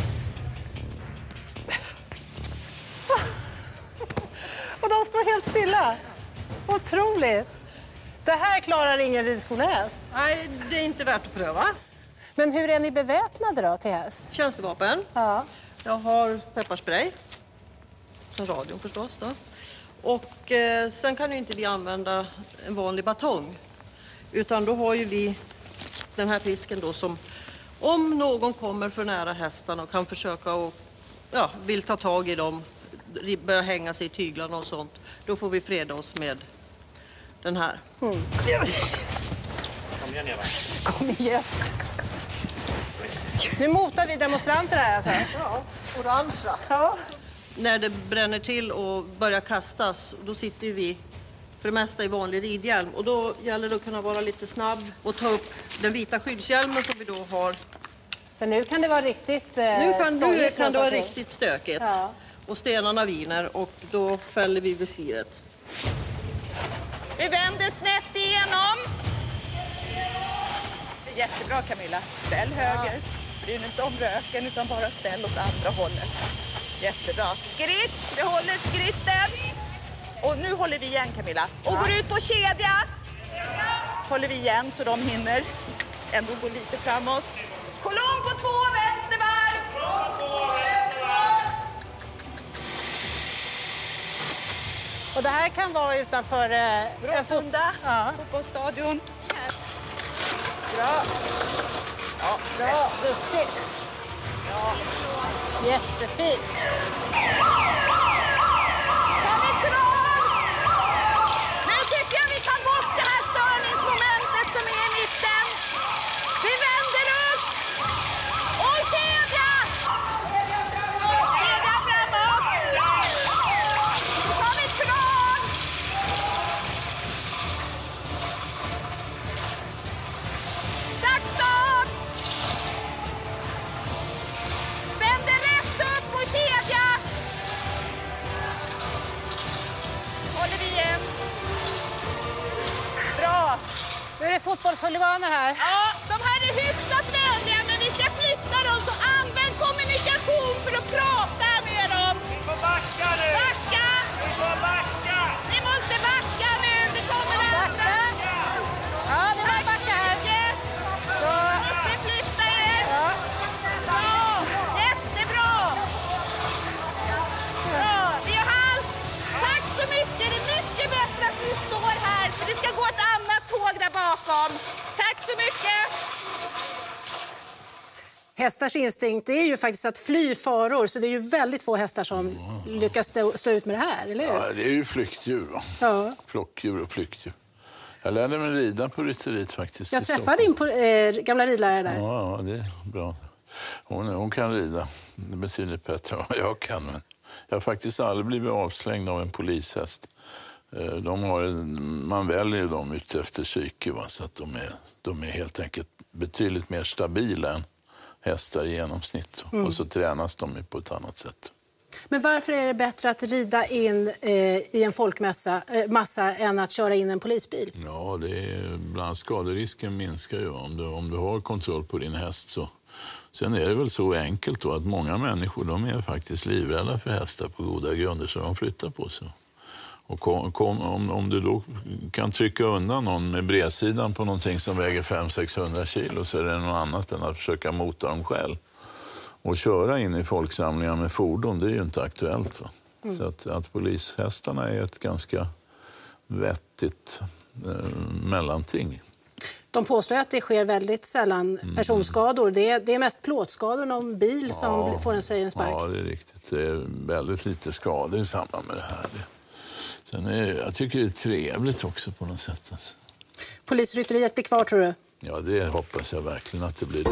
Och de står helt stilla. Otroligt. Det här klarar ingen ridskolehäst. Nej, det är inte värt att pröva. Men hur är ni beväpnade då till häst? Tjänstevapen. Ja. Jag har pepparspray. Sen radion förstås då. Och sen kan ju inte vi använda en vanlig batong. Utan då har ju vi den här pisken då som om någon kommer för nära hästarna och kan försöka och vill ta tag i dem, börja hänga sig i tyglarna och sånt. Då får vi freda oss med den här. Kom igen, Eva. Kom igen. Nu motar vi demonstranter här alltså. Ja, orangea. Ja. När det bränner till och börjar kastas, då sitter vi för det mesta i vanlig ridhjälm. Och då gäller det att kunna vara lite snabb och ta upp den vita skyddshjälmen som vi då har. För nu kan det vara riktigt Nu kan det vara omkring. riktigt stökigt. Ja. Och stenarna viner och då fäller vi visiret. Vi vänder snett igenom. Jättebra Camilla. Ställ höger. Bry dig inte om röken utan bara ställ åt andra hållet. Jättebra. Skritt. Vi håller skritten. Och nu håller vi igen Camilla. Och går ut på kedja. Håller vi igen så de hinner ändå gå lite framåt. Kolonn på 2 vänstervarv. Och det här kan vara utanför Råsunda, fotbollsstadion. Bra. Ja, bra, duktigt. Ja. Jättefint. Tar vi trav! Nu tycker jag vi tar bort det här störningsmomentet som är i mitten. Vi vänder upp. Och kedja! Kedja framåt. Så tar vi trav. Sakta! Vänder rätt upp på kedja. Håller vi igen. Bra. Nu är det fotbollshuliganer här. Ja, de här är hyfsat vänliga, men vi ska flytta dem, så använd kommunikation för att prata med dem. Vi får backa nu! Backa! Vi får backa! Ni måste backa nu, det kommer andra. Ja, det var backa här. Så. Ni måste flytta er. Ja. Bra, jättebra. Bra, vi har halt. Tack så mycket, det är mycket bättre att ni står här, för det ska gå ett annat tåg där bakom. Tack så mycket. Hästars instinkt är ju faktiskt att fly faror, så det är ju väldigt få hästar som lyckas stå ut med det här, eller hur? Ja, det är ju flyktdjur. Va? Ja. Flockdjur och flyktdjur. Jag lärde mig rida på rytteriet faktiskt. Jag träffade din gamla ridlärare där. Ja, det är bra. Hon kan rida. Det är betydligt bättre än vad jag kan. Men jag har faktiskt aldrig blivit avslängd av en polishäst. Man väljer dem ut efter psyke, va? Så att de är helt enkelt betydligt mer stabila än hästar i genomsnitt. Och så tränas de på ett annat sätt. Men varför är det bättre att rida in i en folkmassa än att köra in en polisbil? Ja, bland skaderisken minskar ju om du har kontroll på din häst. Så. Sen är det väl så enkelt då att många människor de är faktiskt livrädda för hästar på goda grunder, så de flyttar på sig. Och om du då kan trycka undan någon med bredsidan på någonting som väger 500-600 kilo, så är det något annat än att försöka mota dem själv. Och köra in i folksamlingar med fordon, det är ju inte aktuellt. Va? Så att polishästarna är ett ganska vettigt mellanting. De påstår att det sker väldigt sällan personskador. Det är mest plåtskador, någon bil som får sig en spark. Ja, det är riktigt. Det är väldigt lite skador i samband med det här. Jag tycker det är trevligt också på något sätt. Alltså. Polisrytteriet blir kvar, tror du? Ja, det hoppas jag verkligen att det blir.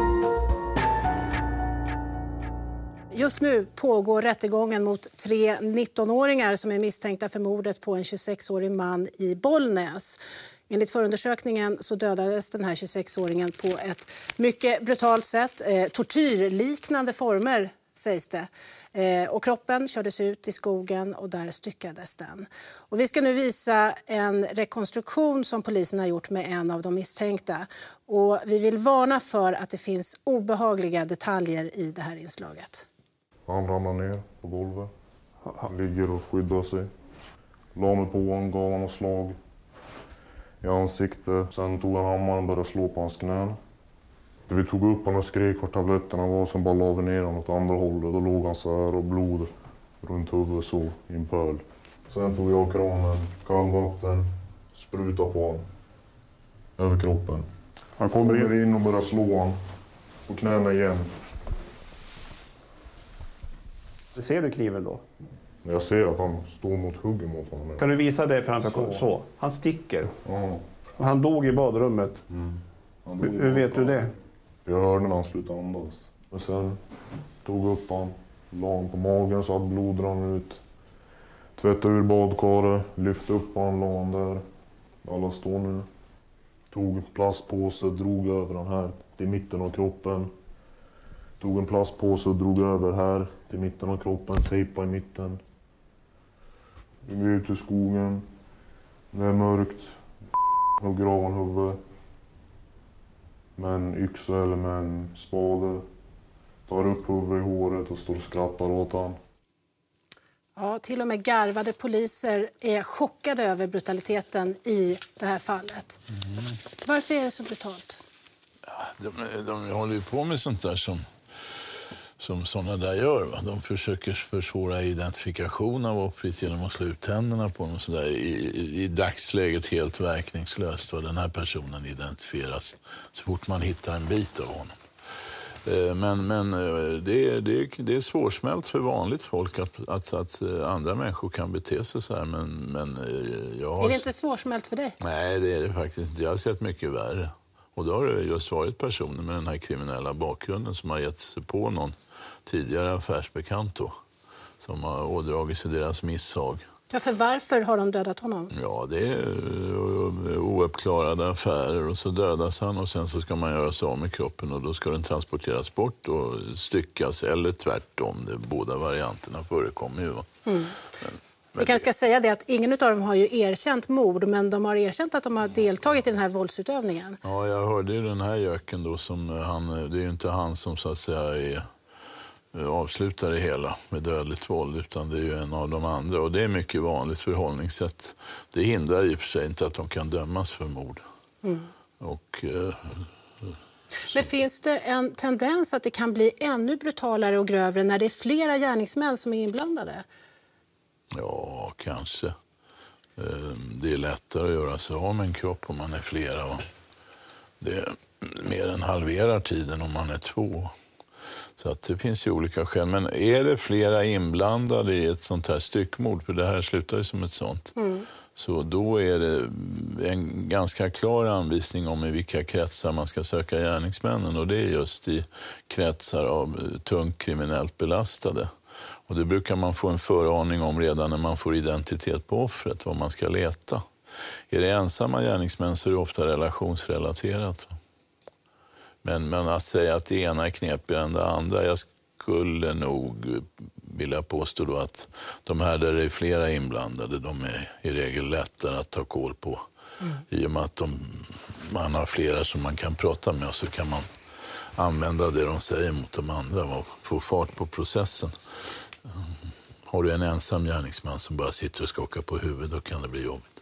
Just nu pågår rättegången mot 3 19-åringar som är misstänkta för mordet på en 26-årig man i Bollnäs. Enligt förundersökningen så dödades den här 26-åringen på ett mycket brutalt sätt. Tortyrliknande former sägs det. Och kroppen kördes ut i skogen och där styckades den. Och vi ska nu visa en rekonstruktion som polisen har gjort med en av de misstänkta. Och vi vill varna för att det finns obehagliga detaljer i det här inslaget. Han ramlar ner på golvet. Han ligger och skyddar sig. La mig på honom, gav honom slag i ansiktet. Sen tog han hammaren och började slå på hans knän. Vi tog upp honom och skrek var tabletterna var, sen bara la vi ner honom åt andra hållet. Då låg han så här och blod runt huvudet så i en pöl. Sen tog jag kranen, kallvatten, sprutade på honom över kroppen. Han kommer in och börjar slå honom på knäna igen. Ser du kniven då? Jag ser att han står mot huggen mot honom. Kan du visa det framför så? Han sticker. Ja. Han dog i badrummet. Hur vet du det? Jag hörde när han slutade andas. Men sen tog upp han, la han på magen så att blod rann ut. Tvättade ur badkaret, lyfte upp han, la han där. Alla står nu. Tog plastpåse, drog över den här till mitten av kroppen. Tog en plastpåse och drog över här till mitten av kroppen, tejpade i mitten. Vi är ute i skogen. Det är mörkt. Och grav han huvudet. Med en yxa eller med en spade. Tar upp huvudet i håret och står och skrattar åt han. Ja, till och med garvade poliser är chockade över brutaliteten i det här fallet. Varför är det så brutalt? De håller ju på med sånt där som sådana där gör. Va? De försöker försvåra identifikation av offret genom att slå ut tänderna på dem. Så där. I dagsläget helt verkningslöst vad den här personen identifieras så fort man hittar en bit av honom. Men det är svårsmält för vanligt folk att andra människor kan bete sig så här. Men jag har... Är det inte svårsmält för dig? Nej, det är det faktiskt inte. Jag har sett mycket värre. Och då har det just varit personer med den här kriminella bakgrunden som har gett sig på någon tidigare affärsbekant då, som har ådragit sig deras misshag. Ja, för varför har de dödat honom? Ja, det är ouppklarade affärer och så dödas han och sen så ska man göra sig av med kroppen och då ska den transporteras bort och styckas eller tvärtom. Båda varianterna förekommer ju. Vi kanske ska säga det att ingen av dem har ju erkänt mord, men de har erkänt att de har deltagit i den här våldsutövningen. Ja, jag hörde ju den här göken då som det är ju inte han som så att säga avslutar det hela med dödligt våld utan det är ju en av de andra och det är mycket vanligt förhållningssätt. Det hindrar i och för sig inte att de kan dömas för mord. Men finns det en tendens att det kan bli ännu brutalare och grövre när det är flera gärningsmän som är inblandade? Ja, kanske. Det är lättare att göra sig av med en kropp om man är flera. Va? Det mer än halverar tiden om man är två. Så att det finns ju olika skäl. Men är det flera inblandade i ett sånt här styckmord, för det här slutar ju som ett sånt, så då är det en ganska klar anvisning om i vilka kretsar man ska söka gärningsmännen. Och det är just i kretsar av tungt kriminellt belastade. Och det brukar man få en föraning om redan när man får identitet på offret, vad man ska leta. Är det ensamma gärningsmän så är det ofta relationsrelaterat. Men att säga att det ena är knepigare än det andra, jag skulle nog vilja påstå då att de här där det är flera inblandade, de är i regel lättare att ta koll på. I och med att man har flera som man kan prata med och så kan man använda det de säger mot de andra och få fart på processen. Har du en ensam gärningsman som bara sitter och skakar på huvudet, då kan det bli jobbigt.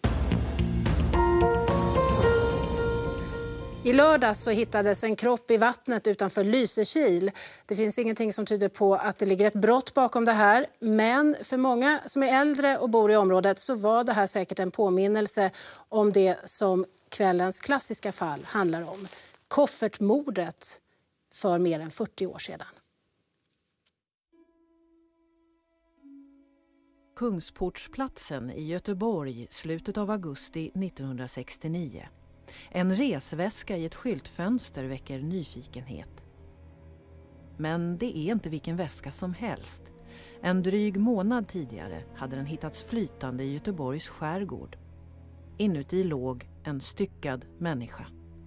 I lördags så hittades en kropp i vattnet utanför Lysekil. Det finns ingenting som tyder på att det ligger ett brott bakom det här. Men för många som är äldre och bor i området så var det här säkert en påminnelse om det som kvällens klassiska fall handlar om. Koffertmordet för mer än 40 år sedan. Kungsportsplatsen i Göteborg slutet av augusti 1969. En resväska i ett skyltfönster väcker nyfikenhet. Men det är inte vilken väska som helst. En dryg månad tidigare hade den hittats flytande i Göteborgs skärgård. Inuti låg en styckad människa.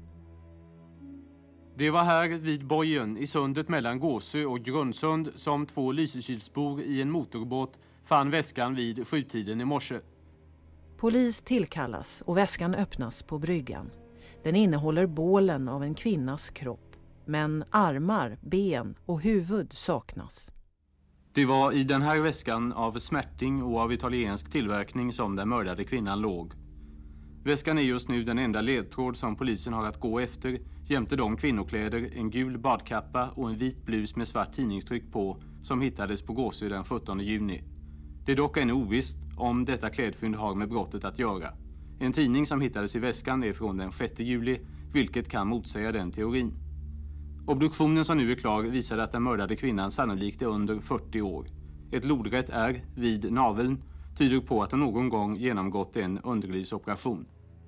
Det var här vid bojen i sundet mellan Gåsö och Grundsund som 2 Lysekilsbor i en motorbåt fann väskan vid 7-tiden i morse. Polis tillkallas och väskan öppnas på bryggan. Den innehåller bålen av en kvinnas kropp, men armar, ben och huvud saknas. Det var i den här väskan av smärting och av italiensk tillverkning som den mördade kvinnan låg. Väskan är just nu den enda ledtråd som polisen har att gå efter, jämte de kvinnokläder, en gul badkappa och en vit blus med svart tidningstryck på som hittades på Gåsö den 17 juni. Det är dock ännu ovisst om detta klädfynd har med brottet att göra. En tidning som hittades i väskan är från den 6 juli, vilket kan motsäga den teorin. Obduktionen som nu är klar visade att den mördade kvinnan sannolikt är under 40 år. Ett lodrätt ärr vid naveln tyder på att hon någon gång genomgått en underlivsoperation.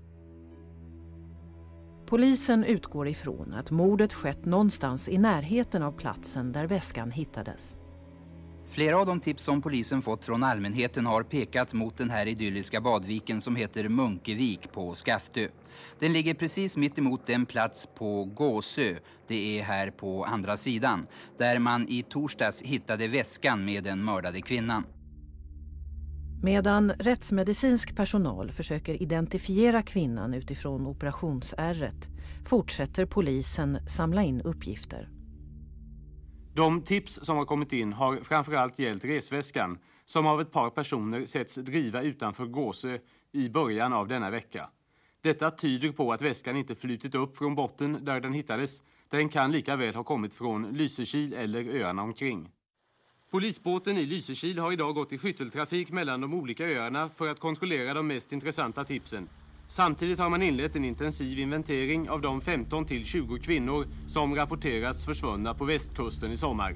Polisen utgår ifrån att mordet skett någonstans i närheten av platsen där väskan hittades. Flera av de tips som polisen fått från allmänheten har pekat mot den här idylliska badviken som heter Munkevik på Skaftö. Den ligger precis mitt emot den plats på Gåsö, det är här på andra sidan, där man i torsdags hittade väskan med den mördade kvinnan. Medan rättsmedicinsk personal försöker identifiera kvinnan utifrån operationsärret fortsätter polisen samla in uppgifter. De tips som har kommit in har framförallt gällt resväskan som av ett par personer setts driva utanför Gåsö i början av denna vecka. Detta tyder på att väskan inte flutit upp från botten där den hittades. Den kan lika väl ha kommit från Lysekil eller öarna omkring. Polisbåten i Lysekil har idag gått i skytteltrafik mellan de olika öarna för att kontrollera de mest intressanta tipsen. Samtidigt har man inlett en intensiv inventering av de 15-20 kvinnor som rapporterats försvunna på västkusten i sommar.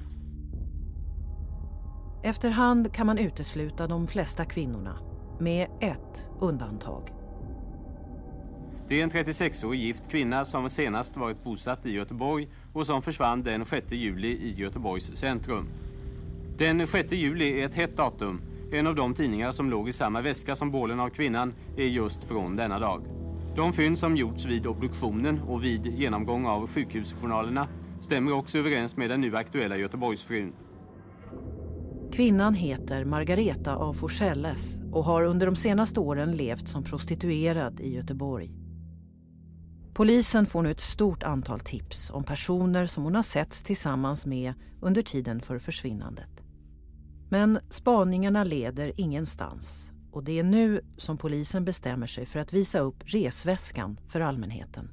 Efterhand kan man utesluta de flesta kvinnorna, med ett undantag. Det är en 36-årig gift kvinna som senast varit bosatt i Göteborg och som försvann den 6 juli i Göteborgs centrum. Den 6 juli är ett hett datum. En av de tidningar som låg i samma väska som bålen av kvinnan är just från denna dag. De fynd som gjorts vid obduktionen och vid genomgång av sjukhusjournalerna stämmer också överens med den nu aktuella Göteborgsfrun. Kvinnan heter Margareta af Forselles och har under de senaste åren levt som prostituerad i Göteborg. Polisen får nu ett stort antal tips om personer som hon har setts tillsammans med under tiden för försvinnandet. Men spaningarna leder ingenstans och det är nu som polisen bestämmer sig för att visa upp resväskan för allmänheten.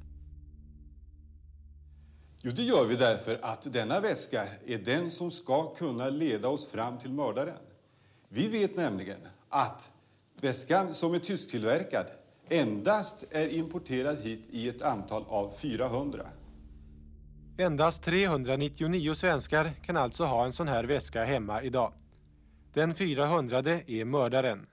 Jo, det gör vi därför att denna väska är den som ska kunna leda oss fram till mördaren. Vi vet nämligen att väskan som är tysktillverkad endast är importerad hit i ett antal av 400. Endast 399 svenskar kan alltså ha en sån här väska hemma idag. Den 400:e är mördaren.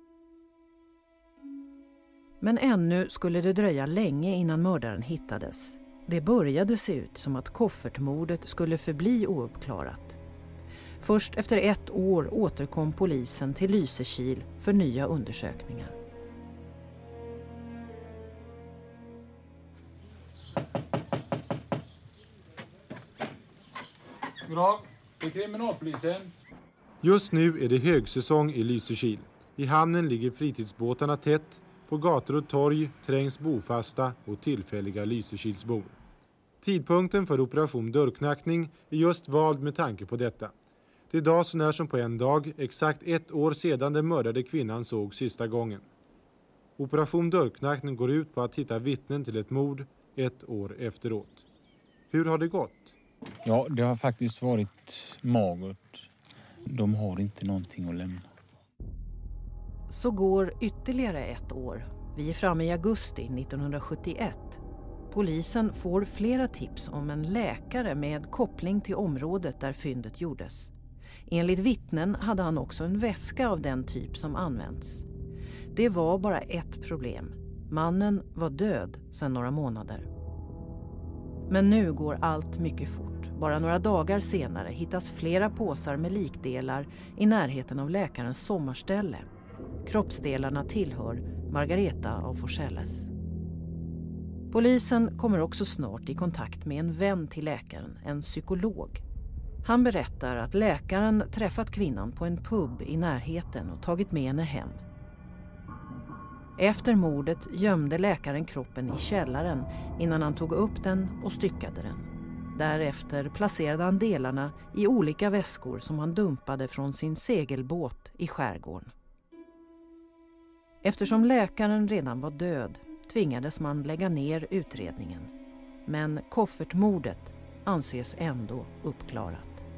Men ännu skulle det dröja länge innan mördaren hittades. Det började se ut som att koffertmordet skulle förbli ouppklarat. Först efter 1 år återkom polisen till Lysekil för nya undersökningar. Goddag, det är kriminalpolisen. Just nu är det högsäsong i Lysekil. I hamnen ligger fritidsbåtarna tätt. På gator och torg trängs bofasta och tillfälliga Lysekilsbor. Tidpunkten för operation dörrknackning är just vald med tanke på detta. Det är idag så när som på en dag, exakt 1 år sedan den mördade kvinnan såg sista gången. Operation dörrknackning går ut på att hitta vittnen till ett mord 1 år efteråt. Hur har det gått? Ja, det har faktiskt varit magert. De har inte någonting att lämna. Så går ytterligare 1 år. Vi är framme i augusti 1971. Polisen får flera tips om en läkare med koppling till området där fyndet gjordes. Enligt vittnen hade han också en väska av den typ som används. Det var bara ett problem. Mannen var död sedan några månader. Men nu går allt mycket fort. Bara några dagar senare hittas flera påsar med likdelar i närheten av läkarens sommarställe. Kroppsdelarna tillhör Margareta af Forselles. Polisen kommer också snart i kontakt med en vän till läkaren, en psykolog. Han berättar att läkaren träffat kvinnan på en pub i närheten och tagit med henne hem. Efter mordet gömde läkaren kroppen i källaren innan han tog upp den och styckade den. Därefter placerade han delarna i olika väskor som han dumpade från sin segelbåt i skärgården. Eftersom läkaren redan var död tvingades man lägga ner utredningen. Men koffertmordet anses ändå uppklarat.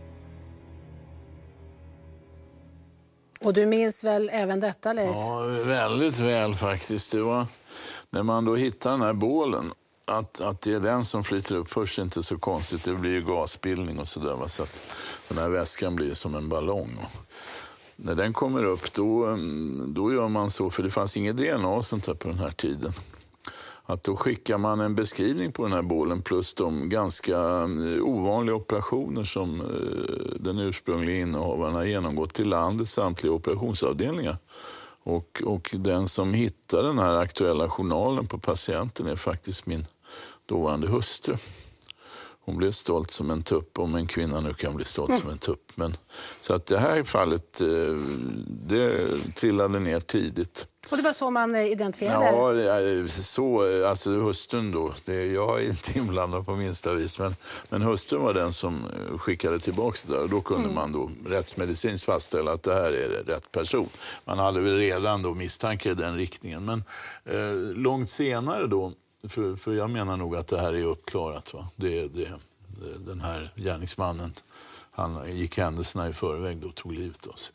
Och du minns väl även detta, Leif? Ja, väldigt väl faktiskt. Det var när man då hittar den här bålen. Att det är den som flyter upp först är inte så konstigt. Det blir ju gasbildning och sådär. Så att den här väskan blir som en ballong. När den kommer upp då gör man så, för det fanns inget DNA och sånt där på den här tiden. Att då skickar man en beskrivning på den här bålen plus de ganska ovanliga operationer som den ursprungliga innehavaren har genomgått till landets samtliga operationsavdelningar. Och den som hittar den här aktuella journalen på patienten är faktiskt min dåvarande hustru. Hon blev stolt som en tupp, om en kvinna nu kan bli stolt som en tupp. Men, så att det här fallet, det trillade ner tidigt. Och det var så man identifierade? Ja, så, alltså hustrun då. Jag är inte inblandad på minsta vis. Men hustrun var den som skickade tillbaka det där. Och då kunde man då rättsmedicinskt fastställa att det här är rätt person. Man hade väl redan då misstankar i den riktningen. Men långt senare då, för jag menar nog att det här är uppklarat. Va? Den här gärningsmannen, han gick händelserna i förväg då och tog livet av oss.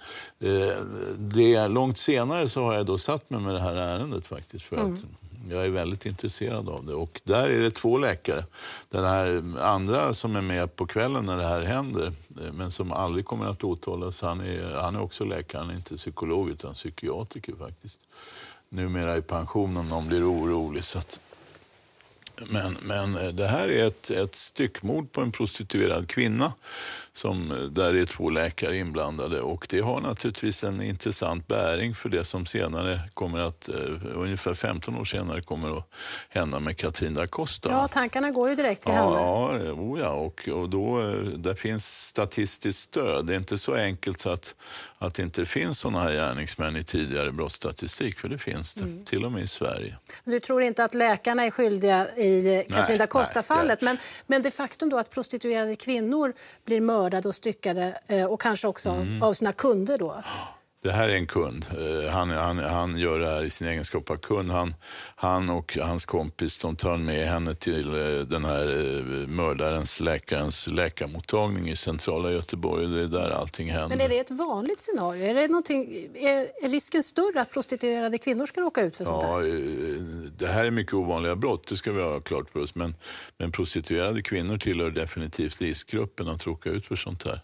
Långt senare så har jag då satt mig med det här ärendet faktiskt. För att jag är väldigt intresserad av det. Och där är det 2 läkare. Den här andra som är med på kvällen när det här händer, men som aldrig kommer att åtalas, han är också läkare, han är inte psykolog utan psykiatriker faktiskt. Numera i pension om någon blir orolig så att... Men det här är ett styckmord på en prostituerad kvinna där är 2 läkare inblandade, och det har naturligtvis en intressant bäring för det som senare kommer att, ungefär 15 år senare, kommer att hända med Katrin da Costa. Ja, tankarna går ju direkt till henne. Ja, och då där finns statistiskt stöd. Det är inte så enkelt så att det inte finns sådana här gärningsmän i tidigare brottsstatistik, för det finns det, till och med i Sverige. Du tror inte att läkarna är skyldiga i Katrin da Costa-fallet, men det faktum då att prostituerade kvinnor blir mördade och styckade och kanske också av sina kunder då? Det här är en kund. Han gör det här i sin egenskap av kund. Han och hans kompis, de tar med henne till den här läkarens läkarmottagning i centrala Göteborg. Det är där allting händer. Men är det ett vanligt scenario? Är risken större att prostituerade kvinnor ska råka ut för sånt här? Ja, det här är mycket ovanliga brott, det ska vi ha klart för oss. Men prostituerade kvinnor tillhör definitivt riskgruppen att råka ut för sånt här.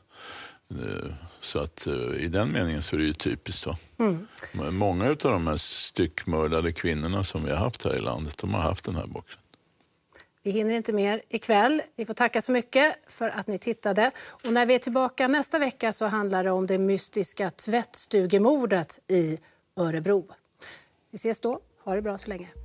Så att i den meningen så är det ju typiskt. Va? Många av de här styckmördade kvinnorna som vi har haft här i landet, de har haft den här bakgrunden. Vi hinner inte mer ikväll. Vi får tacka så mycket för att ni tittade. Och när vi är tillbaka nästa vecka så handlar det om det mystiska tvättstugemordet i Örebro. Vi ses då. Ha det bra så länge.